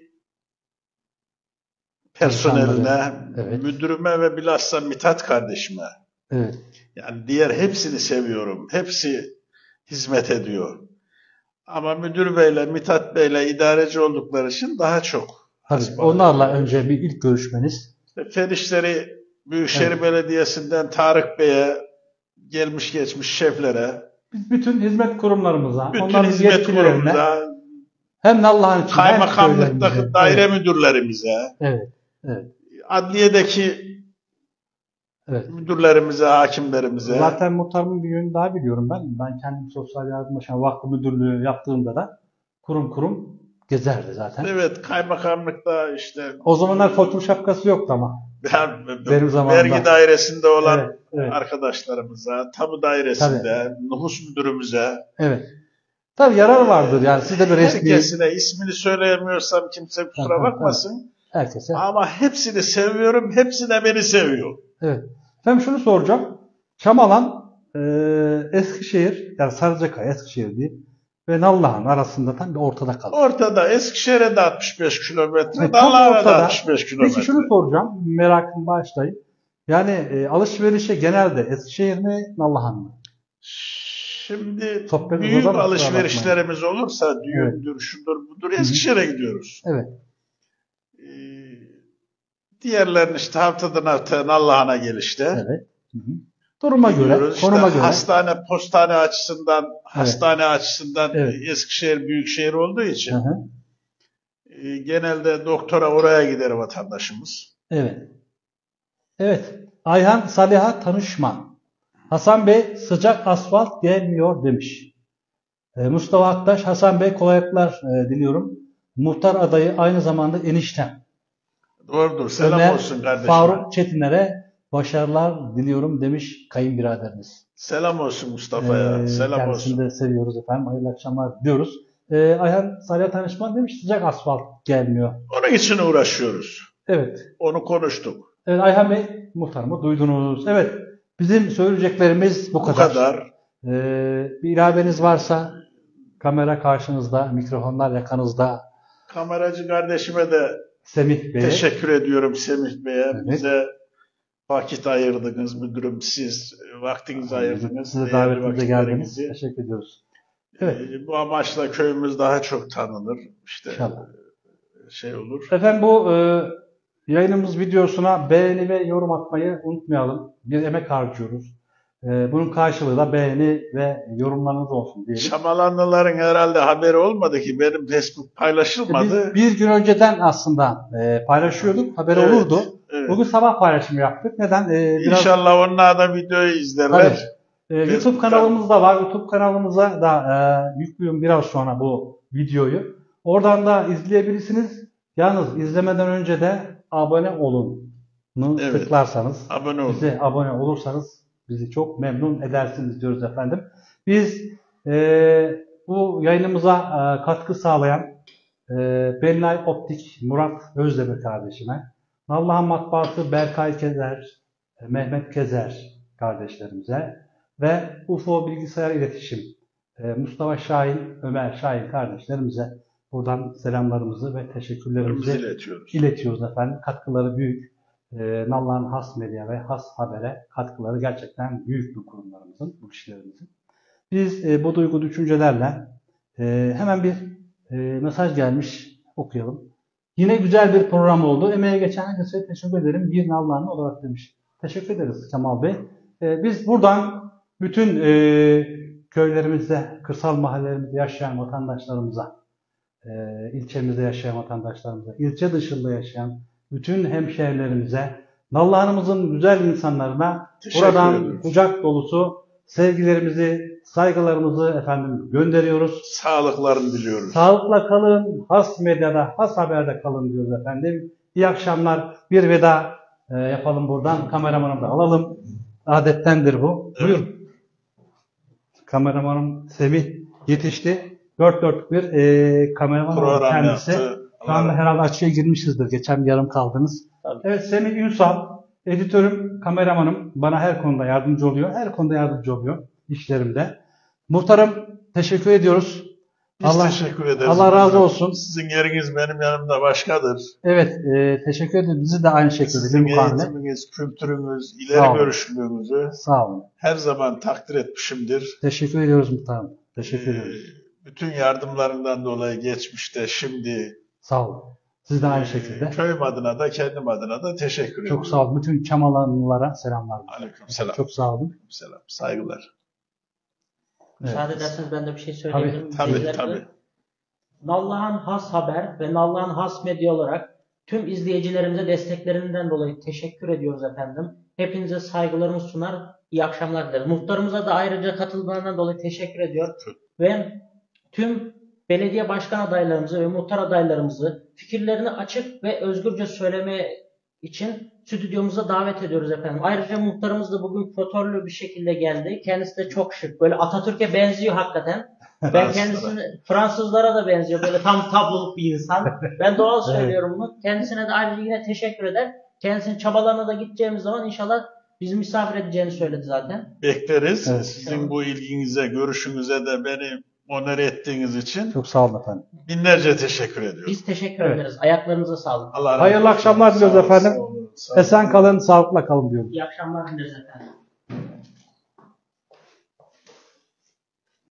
personeline, Evet. müdürüme ve bilhassa Mithat kardeşime, Evet. yani diğer hepsini seviyorum. Hepsi hizmet ediyor. Ama müdür beyle, Mithat beyle idareci oldukları için daha çok. Tabii, onlarla önce bir ilk görüşmeniz. Fenişleri Büyükşehir Evet. Belediyesi'nden Tarık Bey'e gelmiş geçmiş şeflere, Biz bütün hizmet kurumlarımıza, bütün onların hizmet yetkililerine, kurumumuza, hem de Allah'ın için hem kaymakamlıktaki köylerimize. daire Evet, müdürlerimize, evet, evet, adliyedeki evet. müdürlerimize, hakimlerimize, Zaten muhtarımın bir yönünü daha biliyorum ben. Ben kendim sosyal yardım başkanı vakfı müdürlüğü yaptığımda da kurum kurum gezerdi zaten. evet, kaymakamlıkta işte O zamanlar koçum şapkası yoktu ama. ben- Benim zamanımda. vergi dairesinde olan Evet, evet. arkadaşlarımıza, tamu dairesinde, nüfus müdürümüze, Evet. Tabii yarar vardır yani siz de bir resmi. herkesine ismini söyleyemiyorsam kimse kusura Tabii, bakmasın. Herkese. Ama hepsini seviyorum, hepsi de beni seviyor. Evet. Efendim şunu soracağım. Çamalan, e, Eskişehir, yani Sarıcakaya, Eskişehir değil ve Nallıhan arasında tam bir ortada kalıyor. Ortada Eskişehir'e de altmış beş kilometre, Evet, tam Nallıhan'a da ortada. altmış beş kilometre. Peki şunu soracağım, merakım başlayın. Yani e, alışverişe genelde Eskişehir mi, Nallıhan mı? Şimdi Sohbet büyük uzar mı? alışverişlerimiz olursa, düğündür, şudur, budur, Eskişehir'e gidiyoruz. Evet. Ee, diğerlerini işte haftadan haftaya Nallıhan'a gelişte. Evet. Hı hı. Duruma göre, Gidiyoruz. konuma İşte göre. hastane, postane açısından, hastane açısından Evet. Eskişehir büyük şehir olduğu için Hı hı. e, genelde doktora oraya gider vatandaşımız. Evet. Evet. Ayhan Saliha Tanışman. Hasan Bey sıcak asfalt gelmiyor demiş. E, Mustafa Aktaş, Hasan Bey kolaylıklar e, diliyorum. Muhtar adayı aynı zamanda eniştem. Doğrudur. Selam Ömer olsun kardeşim. Faruk Çetinler'e başarılar diliyorum demiş kayınbiraderimiz. Selam olsun Mustafa'ya. Ee, Selam kendisini olsun. de seviyoruz efendim. Hayırlı akşamlar diyoruz. Ee, Ayhan Salih Tanışman demiş sıcak asfalt gelmiyor. Onun için uğraşıyoruz. Evet. Onu konuştuk. Evet Ayhan Bey muhtarımı duydunuz. Evet. Bizim söyleyeceklerimiz bu Bu kadar. kadar. Ee, bir ilaveniz varsa kamera karşınızda, mikrofonlar yakanızda. Kameracı kardeşime de Semih Bey'e. teşekkür ediyorum Semih Bey'e. Evet. Bize vakit ayırdınız müdürüm. Siz vaktinizi ayırdınız. Size Değerli davetinize geldiniz. vakitlerinizi. Teşekkür ediyoruz. Evet. Ee, bu amaçla köyümüz daha çok tanınır. İşte İnşallah. şey olur. Efendim bu e, yayınımız videosuna beğeni ve yorum atmayı unutmayalım. Bir emek harcıyoruz. E, bunun karşılığı da beğeni ve yorumlarınız olsun diyelim. Şamalanlıların herhalde haberi olmadı ki benim Facebook paylaşılmadı. Biz bir gün önceden aslında e, paylaşıyorduk. Haberi Evet, olurdu. evet. Bugün sabah paylaşım yaptık. Neden? E, biraz... İnşallah onlar da videoyu izlerler. Tabii. E, YouTube kanalımız da var. YouTube kanalımıza da e, yüklüyorum biraz sonra bu videoyu. Oradan da izleyebilirsiniz. Yalnız izlemeden önce de abone olun. Evet. Tıklarsanız, Abone olun. bize abone olursanız bizi çok memnun edersiniz diyoruz efendim. Biz e, bu yayınımıza e, katkı sağlayan e, Benlay Optik Murat Özdemir kardeşime, Nallıhan Matbaası Berkay Kezer, e, Mehmet Kezer kardeşlerimize ve U F O Bilgisayar İletişim e, Mustafa Şahin, Ömer Şahin kardeşlerimize buradan selamlarımızı ve teşekkürlerimizi iletiyoruz. iletiyoruz efendim. Katkıları büyük. E, Nallıhan Has Medya ve Has Haber'e katkıları gerçekten büyük bu kurumlarımızın, bu kişilerimizin. Biz e, bu duygu düşüncelerle e, hemen bir e, mesaj gelmiş, okuyalım. Yine güzel bir program oldu. Emeğe geçen herkese teşekkür ederim. Bir Nallıhanlı olarak demiş. Teşekkür ederiz Kemal Bey. E, biz buradan bütün e, köylerimizde, kırsal mahallelerimizde yaşayan vatandaşlarımıza, e, ilçemizde yaşayan vatandaşlarımıza, ilçe dışında yaşayan bütün hemşehrilerimize, Nallıhan'ımızın güzel insanlarına buradan ediyoruz. kucak dolusu sevgilerimizi, saygılarımızı efendim gönderiyoruz. Sağlıklarını diliyoruz. Sağlıkla kalın, Has Medya'da, Has Haber'de kalın diyoruz efendim. İyi akşamlar. Bir veda e, yapalım buradan. Kameramanı da alalım. Adettendir bu. Evet. Buyurun. Kameramanım Semih yetişti. Dört dörtlük bir e, kameraman Program kendisi. yaptı. Şu anda herhalde açıya girmişizdir. Geçen bir yarım kaldınız. Tabii. Evet Semih Ünsal, editörüm, kameramanım. Bana her konuda yardımcı oluyor. Her konuda yardımcı oluyor işlerimde. Muhtarım teşekkür ediyoruz. Biz Allah, teşekkür ederiz. Allah razı olsun. Sizin yeriniz benim yanımda başkadır. Evet, e, teşekkür ederim. Bizi de aynı şekilde. Sizin bir mukavele. eğitiminiz, kültürünüz, Sağ ileri olun. görüşlülüğünüzü Sağ olun. her zaman takdir etmişimdir. Teşekkür ediyoruz muhtarım. Teşekkür Ee, ediyoruz. bütün yardımlarından dolayı geçmişte, şimdi Sağ olun. Siz de aynı şekilde. Köyüm adına da kendim adına da teşekkür ederim. Çok sağ olun. Bütün Çamalanlılara selamlar. Aleykümselam. Çok sağ olun. Selam. Saygılar. Müsaade Evet. ederseniz ben de bir şey söyleyebilirim. Tabii İzleyicilerimize. tabii. Nallıhan Has Haber ve Nallıhan Has Medya olarak tüm izleyicilerimize desteklerinden dolayı teşekkür ediyoruz efendim. Hepinize saygılarımı sunar, iyi akşamlar dileriz. Muhtarımıza da ayrıca katılımlarından dolayı teşekkür ediyor. Ve tüm belediye başkan adaylarımızı ve muhtar adaylarımızı fikirlerini açık ve özgürce söyleme için stüdyomuza davet ediyoruz efendim. Ayrıca muhtarımız da bugün fotörlü bir şekilde geldi. Kendisi de çok şık. Böyle Atatürk'e benziyor hakikaten. Ben kendisini Fransızlara da benziyor. Böyle tam tabloluk bir insan. Ben doğal söylüyorum bunu. Kendisine de ayrıca yine teşekkür eder. Kendisinin çabalarına da gideceğimiz zaman inşallah bizi misafir edeceğini söyledi zaten. Bekleriz. Evet. Sizin bu ilginize, görüşünüze de beni onore ettiğiniz için Çok sağ olun efendim. binlerce teşekkür ediyorum. Biz teşekkür Evet. ederiz. Ayaklarınıza sağlık. Allah razı Hayırlı olsun. akşamlar diliyoruz Sağ olun, efendim. sağ olun, sağ olun. Esen kalın, sağlıkla kalın diyorum. İyi akşamlar dileriz efendim.